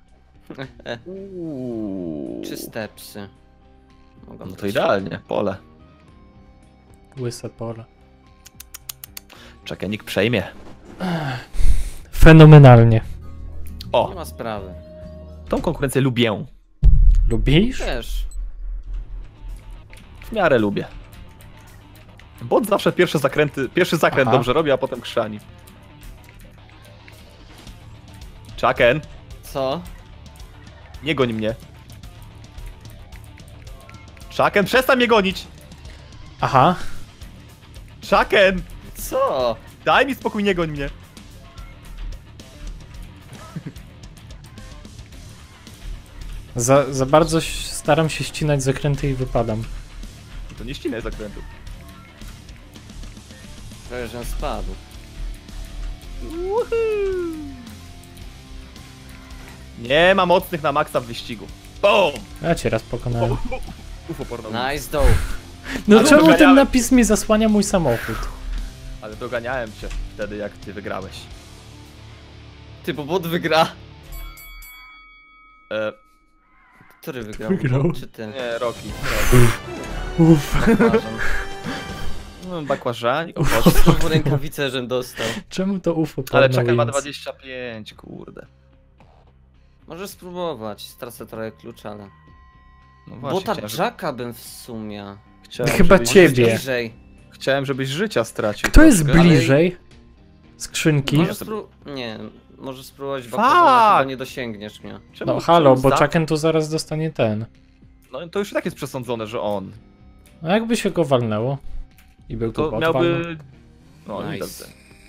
Uuu. Czyste psy. Mogą No to być. idealnie, pole. Łyse pole. Czekaj, nikt przejmie. Fenomenalnie. Nie O, ma sprawy. tą konkurencję lubię. Lubisz? Też. W miarę lubię. Bot zawsze pierwsze zakręty, pierwszy zakręt Aha. dobrze robi, a potem krzani. Chucken, Co? nie goń mnie. Chucken, przestań mnie gonić! Aha. Chucken, Co? daj mi spokój, nie goń mnie. Za, za bardzo ś- staram się ścinać zakręty i wypadam. To nie ścinaj zakrętu. Prawie, że spadł. Nie ma mocnych na maksa w wyścigu. Boom! Ja cię raz pokonałem. Ufo porno. Nice dope. No Ale czemu ten doganiałem. napis mi zasłania mój samochód? Ale doganiałem cię wtedy, jak ty wygrałeś. Ty, bo bot wygra. E, Który wygrał? Wygrał. Czy ty? nie, Rocky. Uff. Uważam. No, bakłażanik. Znowu rękawicę, żem dostał. Czemu to U F O Ale porno czekaj, ma wins? dwadzieścia pięć, kurde. Możesz spróbować. Stracę trochę klucz, ale... No właśnie, Bota chciałem, żeby- Jacka bym w sumie. chciałem, Chyba żebyś- ciebie. Bliżej. Chciałem, żebyś życia stracił. Kto jest troszkę. bliżej? Skrzynki? Możesz spró... Nie. Możesz spróbować Fuck! bakłażana, chyba nie dosięgniesz mnie. Czemu- No halo, czemu bo za- Chucken tu zaraz dostanie ten. No to już i tak jest przesądzone, że on. No jakby się go walnęło i był To go miałby... No, Nice. nice.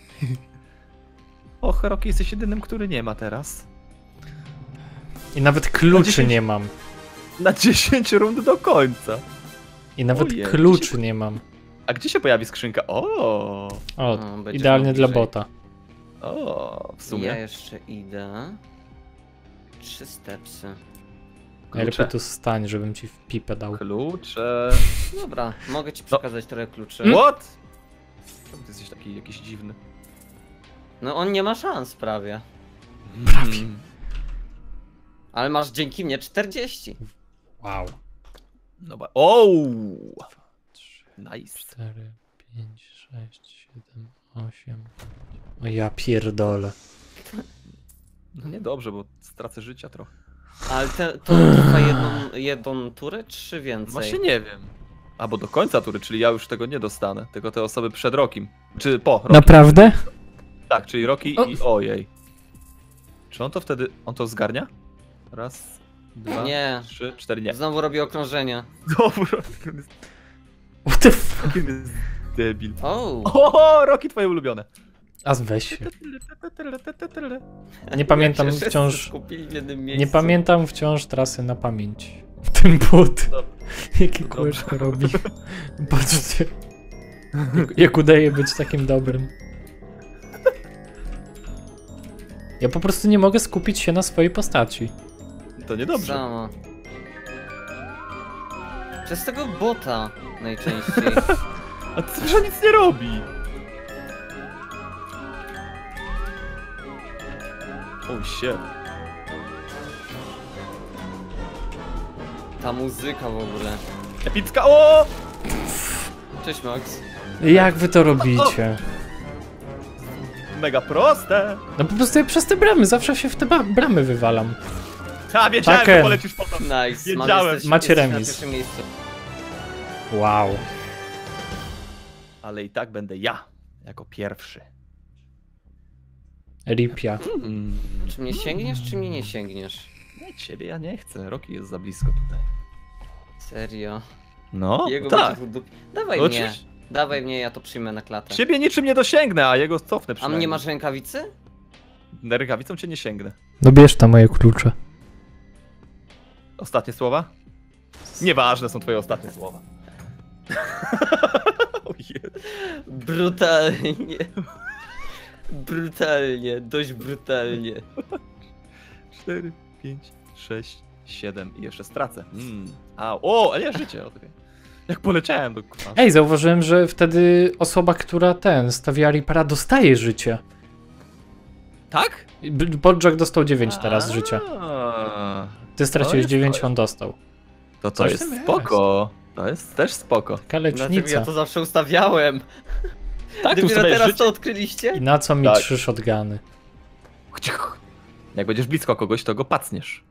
Och, Rocky, jesteś jedynym, który nie ma teraz. I nawet kluczy dziesięć nie mam. Na dziesięć rund do końca. I nawet Ojej, kluczy dzisiaj- nie mam. A gdzie się pojawi skrzynka? O, O, No, będziesz idealnie miał dla bliżej. bota. o, w sumie. Ja jeszcze idę. Trzy stepsy. Najlepiej tu stań, żebym ci w pipę dał. Klucze. Dobra, mogę ci przekazać trochę kluczy. Mm. What? Czemu ty jesteś taki jakiś dziwny? No on nie ma szans prawie. Prawie. Mm. Ale masz dzięki mnie czterdzieści. Wow. Dobra. O! Nice. cztery, pięć, sześć, siedem, osiem. O ja pierdolę. No niedobrze, bo stracę życia trochę. Ale te, to trwa jedną, jedną turę, czy więcej? Właśnie nie wiem. Albo do końca tury, czyli ja już tego nie dostanę. Tylko te osoby przed Rokim. Czy po Rokim. Naprawdę? Tak, czyli Roki O. i ojej. Czy on to wtedy... On to zgarnia? Raz, dwa, Nie. trzy, cztery, nie. Znowu robię okrążenia. Dobra, What the f... Roki jest debil. O! O, Roki twoje ulubione. A weź się. Nie pamiętam Jak się wciąż... wszyscy skupili w jednym miejscu. Nie pamiętam wciąż trasy na pamięć. Ten but. Dobra. Jakie Dobrze. kółeczko robi. Patrzcie. Jak, jak udaje być takim dobrym. Ja po prostu nie mogę skupić się na swojej postaci. To niedobrze. Samo. Przez tego bota najczęściej. A to że nic nie robi. O się. Ta muzyka w ogóle. Epicka, o! Cześć Max. Jak wy to robicie? Mega proste. No po prostu ja przez te bramy, zawsze się w te ba- bramy wywalam. A, wiedziałem, Chucken. że polecisz po to. Nice. Wiedziałem. Mam, jesteś, Macie jesteś remis. Na pierwszym miejscu. Wow. Ale i tak będę ja, jako pierwszy. Ripia. Mm. Czy mnie sięgniesz, czy mnie nie sięgniesz? Nie, ciebie ja nie chcę. Rocky jest za blisko tutaj. Serio. No, Jego tak. będzie w dup- Dawaj No, mnie. oczywiście. Dawaj mnie, ja to przyjmę na klatę. Ciebie niczym nie dosięgnę, a jego cofnę A przynajmniej. mnie masz rękawicy? Rękawicą cię nie sięgnę. No bierz tam moje klucze. Ostatnie słowa? Nieważne są twoje ostatnie słowa. Brutalnie. Brutalnie, dość brutalnie. cztery, pięć, sześć, siedem i jeszcze stracę. Mm. A, o, ale ja życie. Okay. Jak poleciałem do kurwa. Ej, zauważyłem, że wtedy osoba, która ten stawia Reapera, dostaje życie. Tak? Bojack dostał dziewięć teraz życia. Ty straciłeś dziewięć, on dostał. To to Coś jest tam spoko. To jest też spoko. Taka Dlatego lecznica. ja to zawsze ustawiałem. Tak, tu Dopiero sobie teraz życie. to odkryliście? I na co mi Tak. trzy shotguny? Jak będziesz blisko kogoś, to go pacniesz.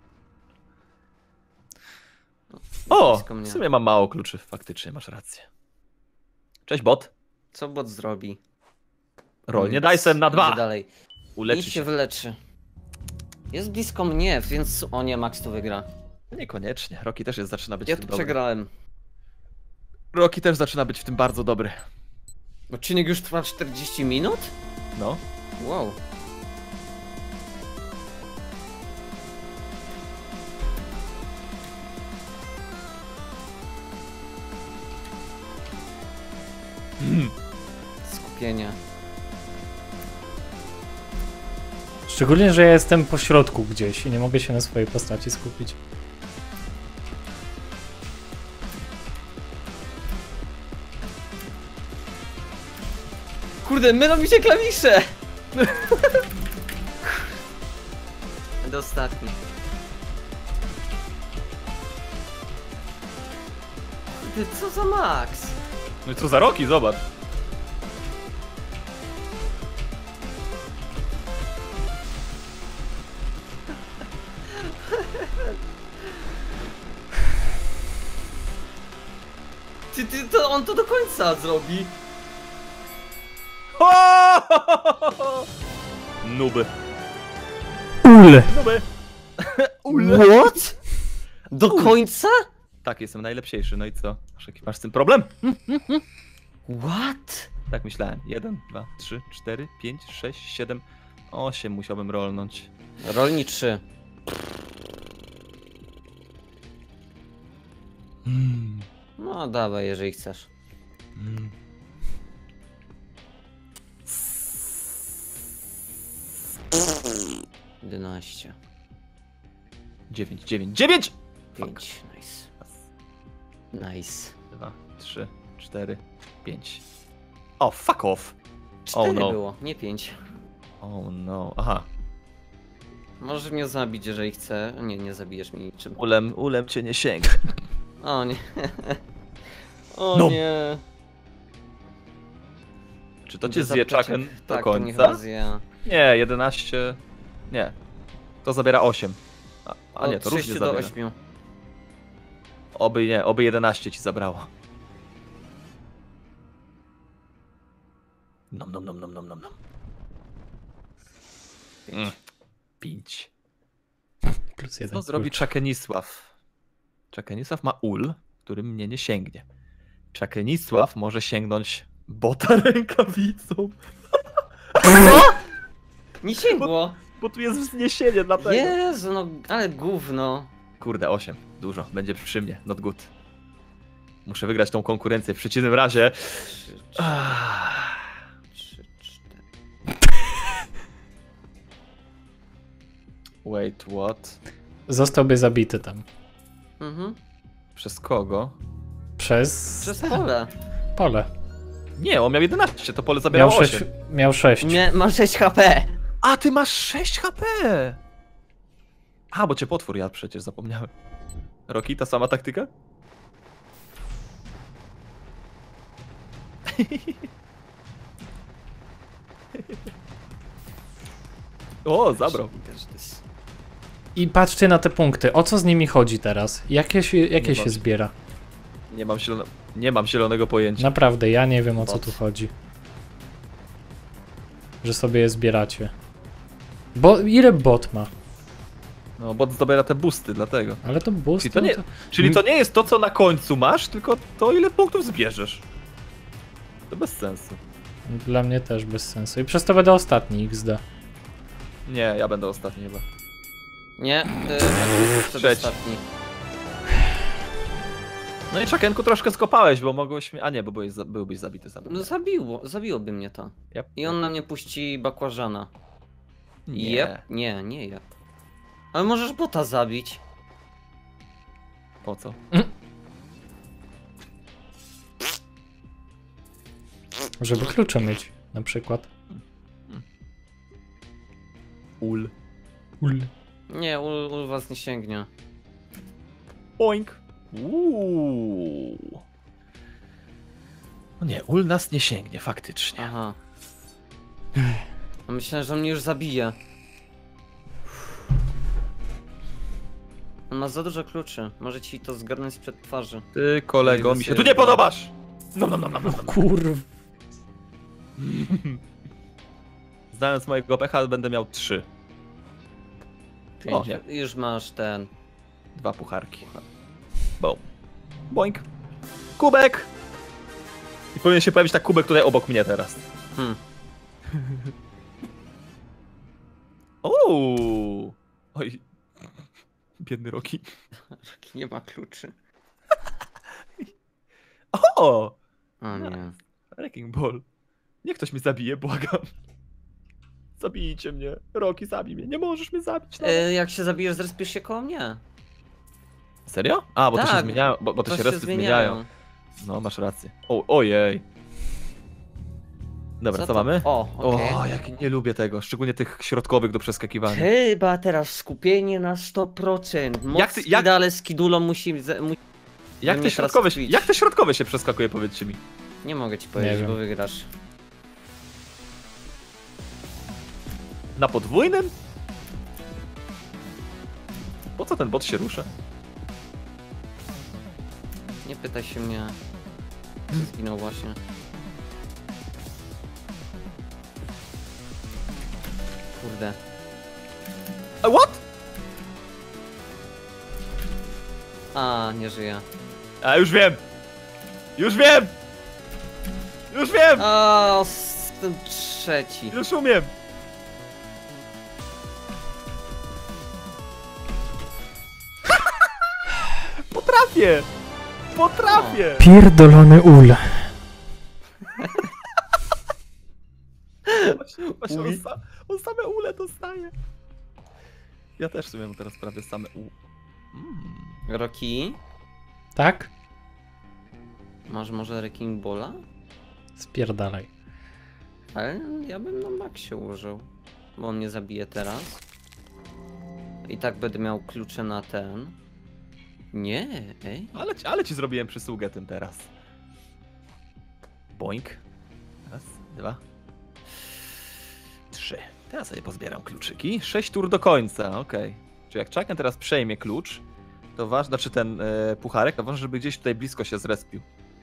O, Blisko mnie. w sumie mam mało kluczy, faktycznie, masz rację. Cześć bot. Co bot zrobi? Roll, nie daj sen na Idzie dwa. dalej. Uleczy Niech się się. wyleczy. Jest blisko mnie, więc... O nie, Max tu wygra. Niekoniecznie. Rocky też jest, zaczyna być Ja w tu tym dobry. przegrałem. Rocky też zaczyna być w tym bardzo dobry. Odcinek już trwa czterdzieści minut? No. Wow. Mm. Skupienie. Szczególnie, że ja jestem po środku gdzieś i nie mogę się na swojej postaci skupić. Kurde, mylą mi się klawisze! Będę ostatni. Kurde, co za Max? No i co za Rocky, zobacz. Ty, ty, to on to do końca zrobi. Nuby. Ule! Nuby. What? Do końca? Tak, jestem najlepszy, no i co? Masz, jaki masz z tym problem? What? Tak myślałem. Jeden, dwa, trzy, cztery, pięć, sześć, siedem, osiem musiałbym rolnąć. Rolni trzy. Mm. No dawaj, jeżeli chcesz. Mm. jedenaście. Dziewięć, dziewięć, dziewięć! pięć. Nice. Nice. Dwa, trzy, cztery, pięć. O, fuck off! cztery Oh no. było, nie pięć. Oh no, aha. Możesz mnie zabić, jeżeli chcę. Nie, nie zabijesz mnie niczym. Ulem, ulem cię nie sięga. O nie. O No. nie. Czy to cię Za zje pociąg. Chucken do Tak, to mnie końca? chyba zje. Nie, jedenaście. Nie. To zabiera osiem. A, a nie, to Od różnie sześciu do zabiera. ośmiu. Oby nie, oby jedenaście ci zabrało. Nom nom nom nom nom nom nom. Mm. Pięć. Plus jeden. Co zrobi Czakenisław? Czakenisław ma ul, który mnie nie sięgnie. Czakenisław może sięgnąć bota rękawicą. Co? Nie sięgło. Bo tu jest wzniesienie dlatego. Jezu, no ale gówno. Kurde, osiem. Dużo. Będzie przy mnie. Not good. Muszę wygrać tą konkurencję. W przeciwnym razie... Trzy, Ah. trzy, cztery. Wait, what? Zostałby zabity tam. Mhm. Przez kogo? Przez... Przez pole. pole. Nie, on miał jedenaście, to pole Miał zabierało sześć. osiem. Miał sześć. Nie, mam sześć H P. A, ty masz sześć H P! A, bo cię potwór jadł przecież, zapomniałem. Rocky, ta sama taktyka? O, zabrał. I patrzcie na te punkty. O co z nimi chodzi teraz? Jakie się, jakie Nie się mam- zbiera? Nie mam, zielone... nie mam zielonego pojęcia. Naprawdę, ja nie wiem o co Bot. tu chodzi. Że sobie je zbieracie. Bo ile bot ma? No, bo zdobiera te boosty, dlatego. Ale to boost. Czyli to, no nie, czyli to nie jest to, co na końcu masz, tylko to, ile punktów zbierzesz. To bez sensu. Dla mnie też bez sensu. I przez to będę ostatni X D. Nie, ja będę ostatni chyba. Nie, ty jesteś Trzeci. ostatni. No i Czakenku troszkę skopałeś, bo mogłeś... A nie, bo byłeś, byłbyś zabity sam. No zabiło, zabiłoby mnie to. Yep. I on na mnie puści bakłażana. Nie. Jep. Nie, nie jep. Ale możesz bota zabić. Po co? Żeby klucze mieć, na przykład. Ul. Ul. Nie, ul, ul was nie sięgnie. Boink. Uuu. No nie, ul nas nie sięgnie, faktycznie. Aha. A myślałem, że on mnie już zabije. On ma za dużo kluczy. Może ci to zgarnąć sprzed twarzy. Ty, kolego, Nie mi się wiem, tu co nie jest. podobasz! No, no, no, no, no. Kurw. Znając mojego pecha, będę miał trzy. Pięć. nie. Już masz ten. Dwa pucharki. Boom. Boink. Kubek! I powinien się pojawić tak kubek tutaj obok mnie teraz. Hmm. Uuu. Oj. Biedny Roki. Nie ma kluczy. O! O nie. Wrecking Ball. Niech ktoś mnie zabije, błagam. Zabijcie mnie. Roki, zabij mnie. Nie możesz mnie zabić. No. E, jak się zabijesz, zrespisz się koło mnie. Serio? A, bo to się Tak. zmieniają. Bo, bo to, To się respy zmieniają. zmieniają. No, masz rację. O, ojej. Dobra, co, to? mamy? O, okej. O, jak nie lubię tego. Szczególnie tych środkowych do przeskakiwania. Chyba teraz skupienie na sto procent. Moc Jak ty- jak- skidale z kidulą musi... z- mu... Jak mnie te, teraz środkowe, się- tkwić. jak te środkowe się przeskakuje, powiedzcie mi? Nie mogę ci powiedzieć, wiem. bo wygrasz. Na podwójnym? Po co ten bot się rusza? Nie pytaj się mnie. Czy zginął właśnie. Kurde. A what? A, nie żyje. A, już wiem! Już wiem! Już wiem! O, s- ten trzeci. Już umiem! Potrafię! Potrafię! Pierdolony ul. Właśnie, właśnie on, sa, on same ule dostaje. Ja też w sumie mam teraz prawie same u. Mm. Roki, Tak? masz może Wrecking Balla? Spierdalaj. Ale ja bym na maksie użył. Bo on mnie zabije teraz. I tak będę miał klucze na ten. Nie, ej. Ale, ci- ale ci zrobiłem przysługę tym teraz. Boink. Raz, dwa, trzy. Teraz sobie pozbieram kluczyki. Sześć tur do końca, okej. Czyli jak Chucken teraz przejmie klucz, to ważne, znaczy ten e, pucharek, to ważne, żeby gdzieś tutaj blisko się zrespił.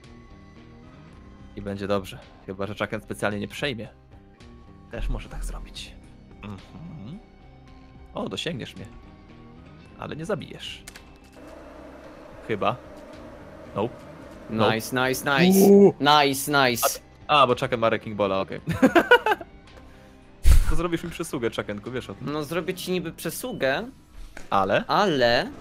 I będzie dobrze. Chyba że Chucken specjalnie nie przejmie. Też może tak zrobić. Mhm. O, dosięgniesz mnie. Ale nie zabijesz. Chyba. Nope. No. Nice, nice, nice. Uuu. Nice, nice. A, bo Chucken ma Wrecking Balla, okej. To zrobisz mi przysługę, Chuckenku, wiesz o tym. No zrobię ci niby przesługę, Ale? ale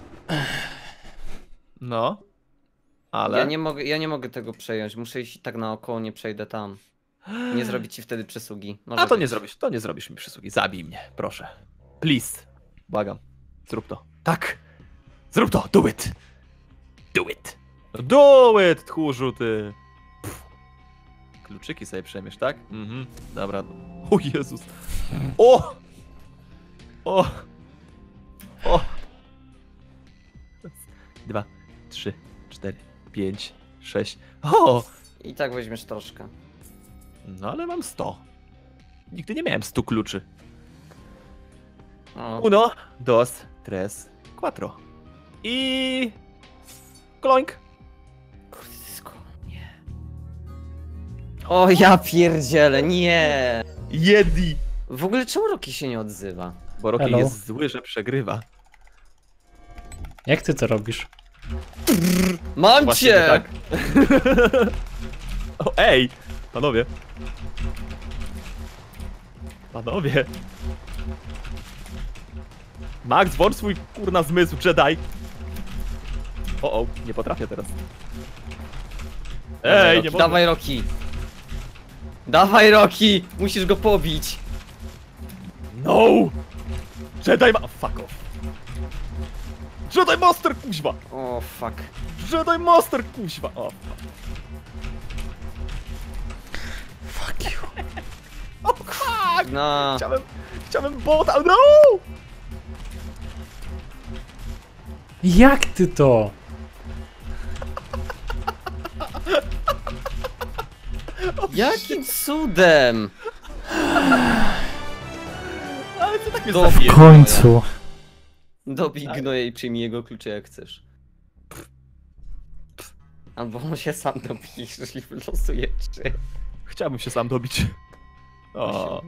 No. Ale? ja nie mogę, ja nie mogę tego przejąć. Muszę iść tak naokoło, nie przejdę tam. Nie zrobić ci wtedy przysługi. Może A to być. nie zrobisz, to nie zrobisz mi przysługi. Zabij mnie, proszę. Please. Błagam. Zrób to. Tak. Zrób to. Do it. Do it. Do it, tchórzu ty. Pff. Kluczyki sobie przejmiesz, tak? Mhm. Dobra. O Jezus. O! O! O! Raz, dwa, trzy, cztery, pięć, sześć. O! I tak weźmiesz troszkę. No ale mam sto. Nigdy nie miałem stu kluczy. O. Uno, dos, tres, cuatro. I... Kloink. Kurde, to jest koło mnie. O ja pierdzielę, nie! Jedi. W ogóle czemu Roki się nie odzywa? Bo Rocky Hello. jest zły, że przegrywa. Jak ty to robisz? Mam Właśnie cię! tak. O, ej! Panowie. Panowie. Max, włącz swój kurna zmysł, Jedi. O, o, nie potrafię teraz. Ej, nie mogę. Dawaj Roki. Dawaj Roki! Musisz go pobić. No! Jedi ma... Fuck off. Jedi Master, kuźwa! O, fuck. Jedi Master, kuźwa! O, fuck. Fuck you. O, fuck! No. Chciałem... Chciałem bota, no! Jak ty to? Jakim cudem? Ale co tak mnie Do- zabije? W końcu. Dobij gnoja i przyjmij jego klucze jak chcesz. Albo on się sam dobije, jeżeli wylosuje trzy. Chciałbym się sam dobić. O.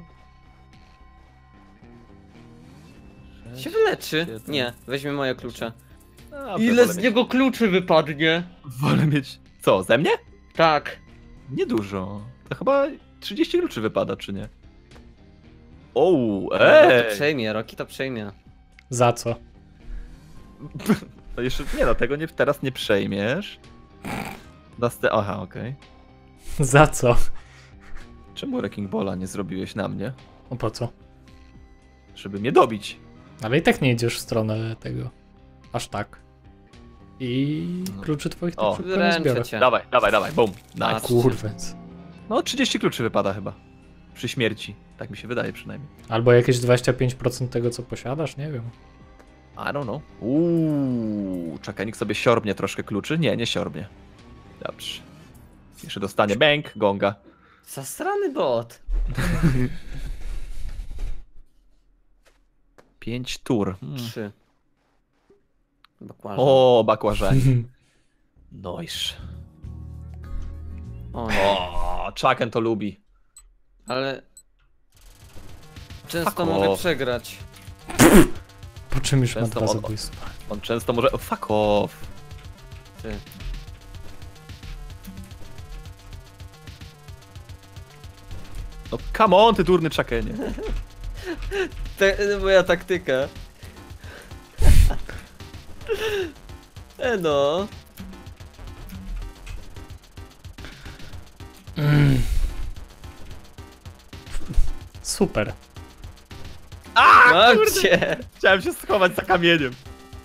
Się wyleczy. Siedem. Nie, weźmie moje klucze. Dobrze, Ile wolę z mieć- niego kluczy wypadnie? Wolę mieć... Co, ze mnie? Tak. Niedużo. To chyba trzydzieści kluczy wypada, czy nie? O, Roki to ej! przejmie, Roki to przejmie. Za co? No jeszcze, nie no, tego nie, teraz nie przejmiesz. Naste... Aha, okej. Za co? Czemu Wrecking Balla nie zrobiłeś na mnie? No po co? Żeby mnie dobić. Ale i tak nie idziesz w stronę tego. Aż tak. I No. kluczy twoich O, tak szybko nie zbiorę. Ręczę cię. Dawaj, dawaj, dawaj, bum. Nice. Patrz. Kurwec. No, trzydzieści kluczy wypada chyba. Przy śmierci. Tak mi się wydaje przynajmniej. Albo jakieś dwadzieścia pięć procent tego, co posiadasz? Nie wiem. I don't know. Uuu, czekaj, sobie siorbnie troszkę kluczy. Nie, nie siorbnie. Dobrze. Jeszcze dostanie bęk, gonga. Zastrany bot. Pięć tur. Hmm. Trzy. Bakłażan. O, bakłażani. Nois. O nie. O, Chucken to lubi. Ale... Często Fuck mogę off. przegrać. Po czym już ma Często dwa on- zabójstwa? On często może... O, fuck off. Ty. No come on, ty durny Chuckenie. Te, moja taktyka. E no. Mm. Super. Mam cię. Chciałem się schować za kamieniem.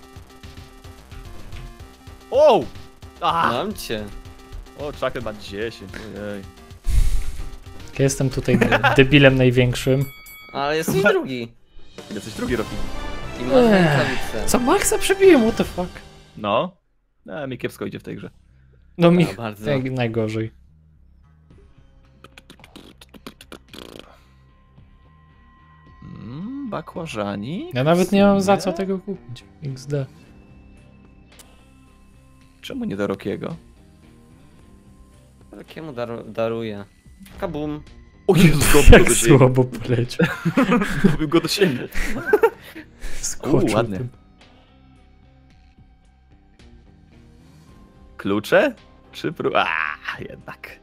O! A! Mam cię. O, Chucken ma dziesięć. Ojej. Ja jestem tutaj de debilem największym. Ale jesteś drugi. Jesteś drugi roki. I masz Eee. rękawicę. Co Maxa przebiłem, what the fuck? No. A, mi kiepsko idzie w tej grze. No mi A, bardzo. tak najgorzej. Mm, bakłażani. Ja nawet nie mam za W co sumie? tego kupić. iks de. Czemu nie do Rokiego? Takiemu dar daruję. Kabum. O Jezu, dobił go Jak do ziemi. słabo poleciał. Dobił go do ziemi. Skoczył ładnie. tym. Klucze? Czy pró... A, jednak.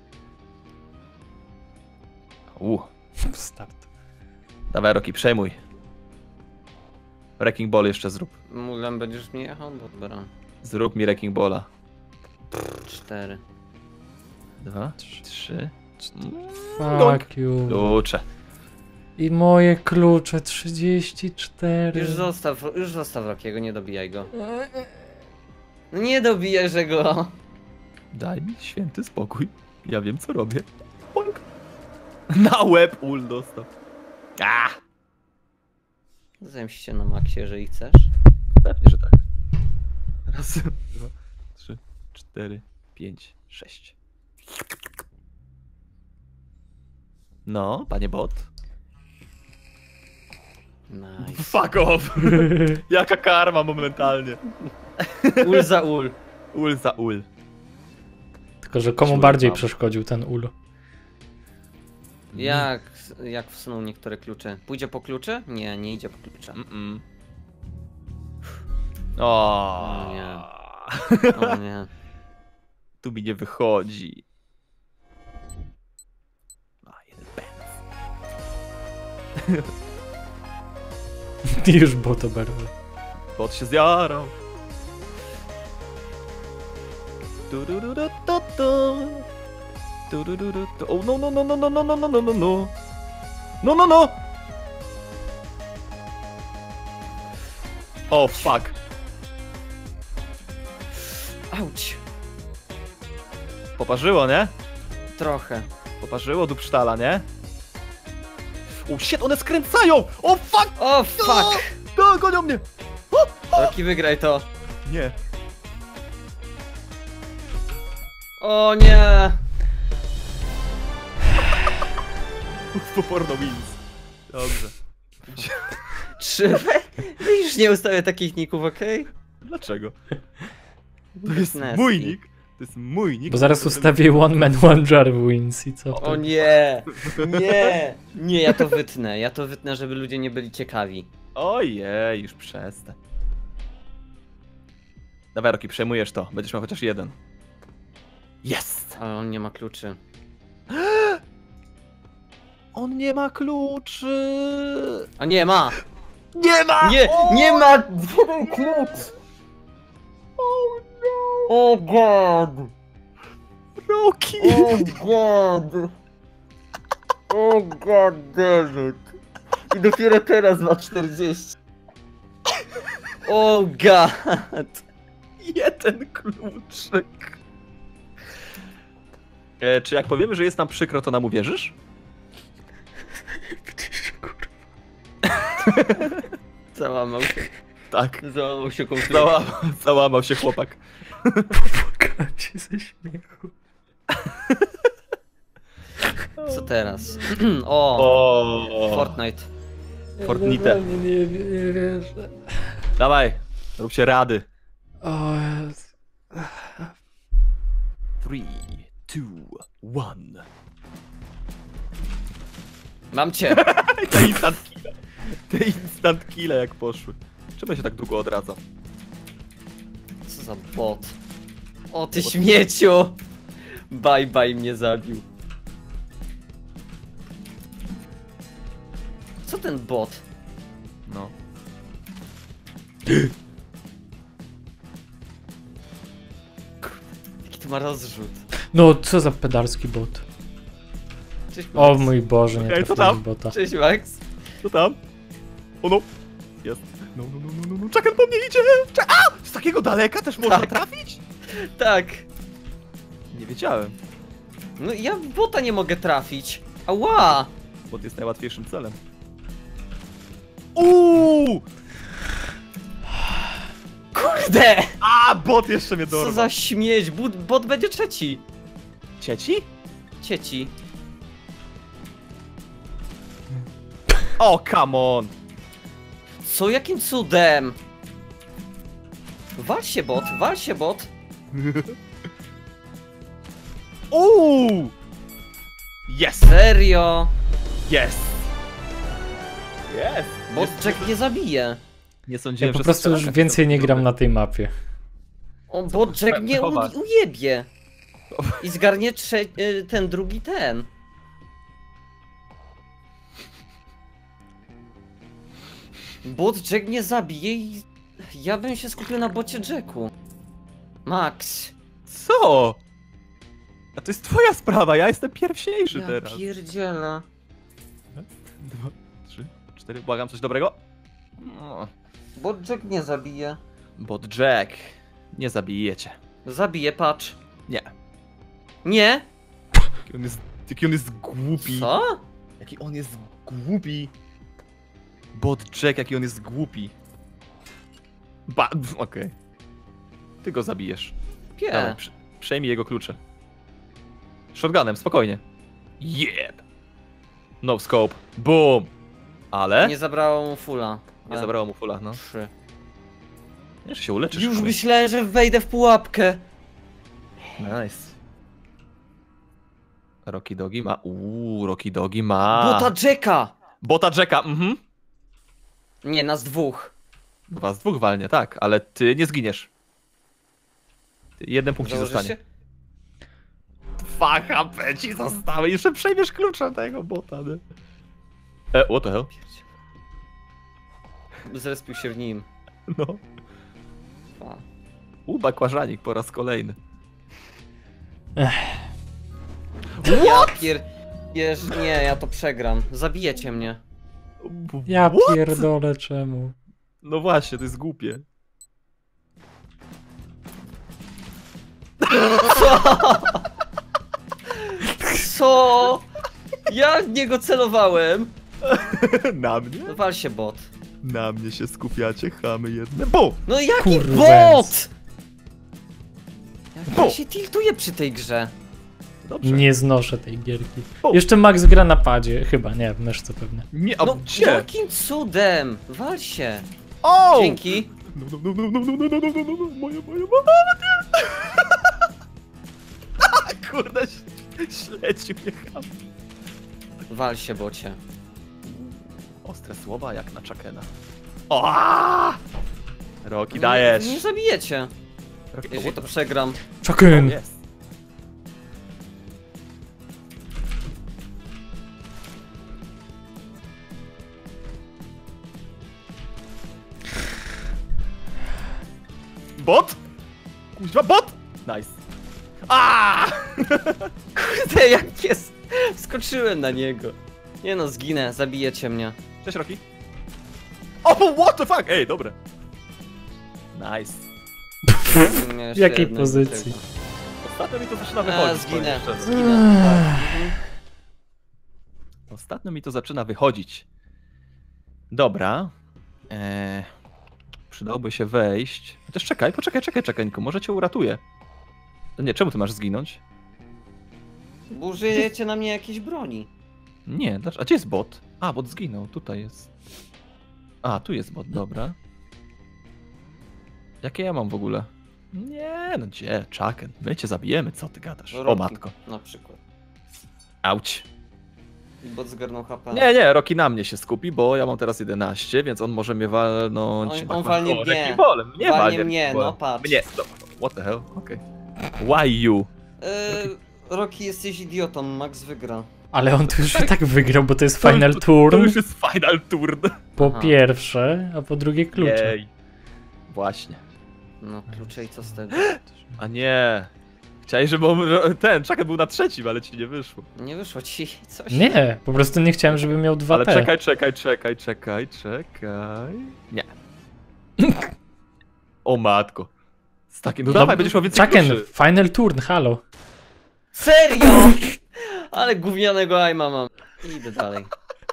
U, Start. dawaj Roki, przejmuj. Wrecking Ball jeszcze zrób. Mulem będziesz mnie jechał? Dobra. Zrób mi Wrecking Balla. Cztery. Dwa, trzy. Fuck you. Klucze. I moje klucze trzydzieści cztery. Już zostaw, już zostaw Rokiego, nie dobijaj go. No nie dobijaj go. Daj mi święty spokój. Ja wiem co robię. Boink. Na łeb ul dostał. A! Zemść się na Maxie, jeżeli chcesz. Pewnie, że tak. Raz, dwa, trzy, cztery, pięć, sześć. No, panie bot. Nice. Fuck off! Jaka karma momentalnie. Ul za ul. Ul za ul. Tylko, że komu Siły bardziej mam. przeszkodził ten ul? Jak, jak wsunął niektóre klucze? Pójdzie po klucze? Nie, nie idzie po klucze. Mm -mm. O, O nie. O nie. Tu mi nie wychodzi. A, jeden pęd. I już było to berło. Bot się zjarał. Tu, tu, tu, tu, tu, tu. Tu, tu, tu, tu, tu. O, no, no, no, no, no, no, no, no, no, no, no. No, no, no! O, fuck. Auć. Poparzyło, nie? Trochę. Poparzyło du psztala, nie? O, shit, one skręcają! O, fuck! O, fuck! No, gonią mnie! Roki, wygraj to. Nie. O nie! Poporno wins. Dobrze. Trzy. Wy już nie ustawię takich ników, okej? Dlaczego? To jest Nasty. mój nick. To jest mój nick. Bo zaraz ustawię One Man, One Jar Wins i co? O nie! Nie! Nie, ja to wytnę. Ja to wytnę, żeby ludzie nie byli ciekawi. Ojej, już przestań. Dawaj, Roki, przejmujesz to. Będziesz miał chociaż jeden. Jest! Ale on nie ma kluczy. On nie ma kluczy! A nie, ma! Nie ma! Nie, O! nie ma! Jeden klucz! O god! Roki! O god! O god David! I dopiero teraz ma czterdzieści. O god! Jeden kluczyk. E, czy jak powiemy, że jest nam przykro, to nam uwierzysz? Załamał się. Tak. Załamał się kompletnie. Załamał, załamał się chłopak. Popłakałem się ze śmiechu. Co teraz? O! O, Fortnite. Fortnite. Ja nie, nie, nie wierzę. Dawaj, róbcie rady. O Jezu. three, two, one. Mam cię! Te instant kille. Te instant kille jak poszły. Czemu się tak długo odradza? Co za bot? O ty śmieciu! Bye bye mnie zabił. Co ten bot? No. Jaki to ma rozrzut? No, co za pedalski bot. Cześć, O Max. mój Boże, nie Okej, co trafiłem tam? w bota. Cześć Max. Co tam? O no. Jest. No, no, no, no, no, no. Czekaj, po mnie idzie. Czek- A! Z takiego daleka też można Tak. trafić? Tak. Nie wiedziałem. No ja w bota nie mogę trafić. Ała! Bot jest najłatwiejszym celem. Uuu! Kurde! A, bot jeszcze mnie Co dorwał. za śmieć, bot, bot będzie trzeci. Cieci? Cieci. O, come on! Co, jakim cudem? Wal się bot, wal się bot. Uuu! Yes! Serio? Yes! Yes! Bot Jack nie zabije. Nie sądziłem, Ja po że prostu już strzelaka więcej nie się gram na tej mapie. O, bot Jack nie u- Chowa. ujebie. I zgarnie trze y, ten drugi ten. Bot Jack nie zabije i ja bym się skupił na bocie Jacku. Max. Co? A to jest twoja sprawa, ja jestem pierwsiejszy Ja teraz. pierdzielę. Dwa, trzy, cztery, błagam, coś dobrego? No. Bot Jack nie zabije. Bot Jack, nie zabijecie. Zabije, patrz. Nie. Nie? Jaki on jest, jaki on jest głupi. Co? Jaki on jest głupi. Bot Jack, jaki on jest głupi. Ba, okej. Okay. Ty go zabijesz. Nie. Dawaj, przy, przejmij jego klucze. Shotgunem, spokojnie. Jeb. No scope. Boom. Ale? Nie zabrało mu fula. Nie Ale- zabrało mu fula, no. Trzy. Jeszcze się uleczysz. Już chuj. myślałem, że wejdę w pułapkę. Nice. Rocky Dogi ma. Uuu, Rocky Dogi ma. Bota Jacka! Bota Jacka, mhm. Nie, nas dwóch. Was dwóch walnie, tak, ale ty nie zginiesz. Ty- Jeden punkt ci Założysz zostanie. się? Dwa H P ci zostały, jeszcze przejmiesz klucza tego bota, nie? E, what the hell? Zrespił się w nim. No. A. U, bakłażanik po raz kolejny. Ja pier... Wiesz, nie, ja to przegram. Zabijecie mnie. Ja What? pierdolę, czemu? No właśnie, to jest głupie. Co? Co? Ja w niego celowałem. Na mnie? No wal się bot. Na mnie się skupiacie, chamy jedne. Bum! No jaki Kurwę. bot? Jak Bo. ja się tiltuje przy tej grze. Dobrze. Nie znoszę tej gierki. O. Jeszcze Max gra na padzie, chyba, nie, w myszce pewnie. Nie, a No gdzie? jakim cudem? Wal się. O! Dzięki. No, no, no, no, no, no, no, no, no, no, no, moja, moja mama. Kurde, śledził mnie cham. Wal się, bocie. Ostre słowa jak na Chakena. O! aaa! Roki, dajesz. Nie, nie zabijecie. Roki, Jeżeli to o, przegram. Chucken! jest. Bot? Kuźwa, bot? Nice. Aaaa! Kurde, jak jest. Skoczyłem na niego. Nie no, zginę, zabijecie mnie. Cześć, Roki. O, what the fuck? Ej, dobre. Nice. W jakiej pozycji? Ostatnio mi to zaczyna A, wychodzić. zginę. powiem szczerze. Zginę. Ostatnio mi to zaczyna wychodzić. Dobra. Eee, przydałoby się wejść. Chociaż czekaj, poczekaj, czekaj, czekaj, Niko, może cię uratuję. No nie, czemu ty masz zginąć? Bo użyjecie na mnie jakiejś broni. Nie, dlaczego? A gdzie jest bot? A, bot zginął, tutaj jest. A, tu jest bot, dobra. Jakie ja mam w ogóle? Nie, no gdzie? Chucken, my cię zabijemy, co ty gadasz? O Roki, matko. Na przykład. Auć. I bot zgarnął H P. Nie, nie, Roki na mnie się skupi, bo ja mam teraz jedenaście, więc on może mnie walnąć. On- na on walnie kolor mnie. jakim wolę. Mnie Walnie walnie mnie, jakim wolę. no patrz. Mnie, no, what the hell, okej. Why you? Yy, Roki, jesteś idiotą, Max wygra. Ale on tu już i tak wygrał, bo to jest To- final to, turn. To już jest final turn. Po Aha. pierwsze, a po drugie klucze. Jej. Właśnie. No, klucze i co z tego? A nie. Chciałeś, żeby on, ten, Chucken był na trzecim, ale ci nie wyszło. Nie wyszło ci coś? Nie, po prostu nie chciałem, żeby miał dwa Ale T. czekaj, czekaj, czekaj, czekaj, czekaj. Nie. O matko. Z takim, no, No, dawaj, będziesz miał więcej Chucken, kluczy. final turn, halo. Serio? Ale gównianego aima mam. Idę dalej.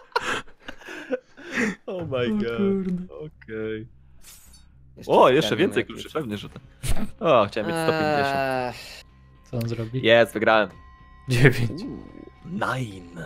Oh my O god. kurde. Okej. Jeszcze O, jeszcze zgarniemy więcej jakieś. kluczy, pewnie, że tak. O, chciałem mieć sto pięćdziesiąt. Eee, Co on zrobi? Jest, wygrałem. Dziewięć. Nine.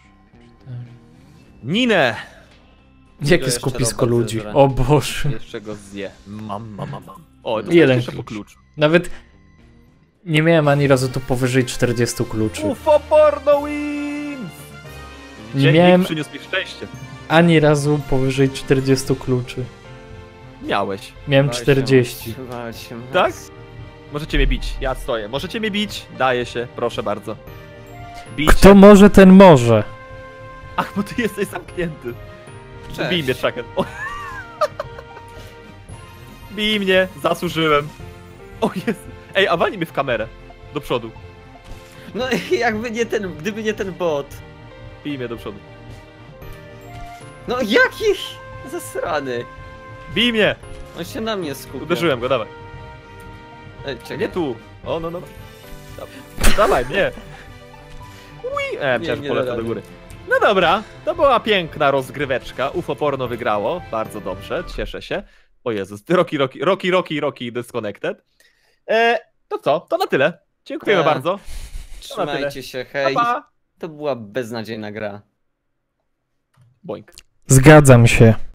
Ninę! Jakie jeszcze skupisko robot ludzi. zeżre. O Boże. Jeszcze go zje. Mam, mam, mam, mam. O, to Jeden jeszcze po klucz. kluczu. Nawet nie miałem ani razu tu powyżej czterdziestu kluczy. UFO porno wins! Nie Dzień miałem- przyniósł mi szczęście. Ani razu powyżej czterdziestu kluczy. Miałeś. Miałem wal się, czterdzieści. Max, wal się, Max. Tak? Możecie mnie bić, ja stoję. Możecie mnie bić, daję się, proszę bardzo. Bijcie. Kto może, ten może. Ach, bo ty jesteś zamknięty. Cześć. Bij mnie, Chucken. O. Bij mnie, zasłużyłem. O Jezu. Ej, a walnij mnie w kamerę. Do przodu. No jakby nie ten, gdyby nie ten bot. Bij mnie do przodu. No jaki zasrany. Bij mnie! On się na mnie skupia. Uderzyłem go, dawaj. Ej, czekaj. Nie tu. O, no, no, no. Dawaj, dawaj mnie. Ui. E, myślałem, nie że polecę da do rady. góry. No dobra, to była piękna rozgryweczka. UFO porno wygrało. Bardzo dobrze, cieszę się. O Jezus, Roki, Roki, Roki, Roki, Roki disconnected. E, to co? To na tyle. Dziękujemy Tak. bardzo. Trzymajcie się, Pa, hej. pa. To była beznadziejna gra. Boink. Zgadzam się.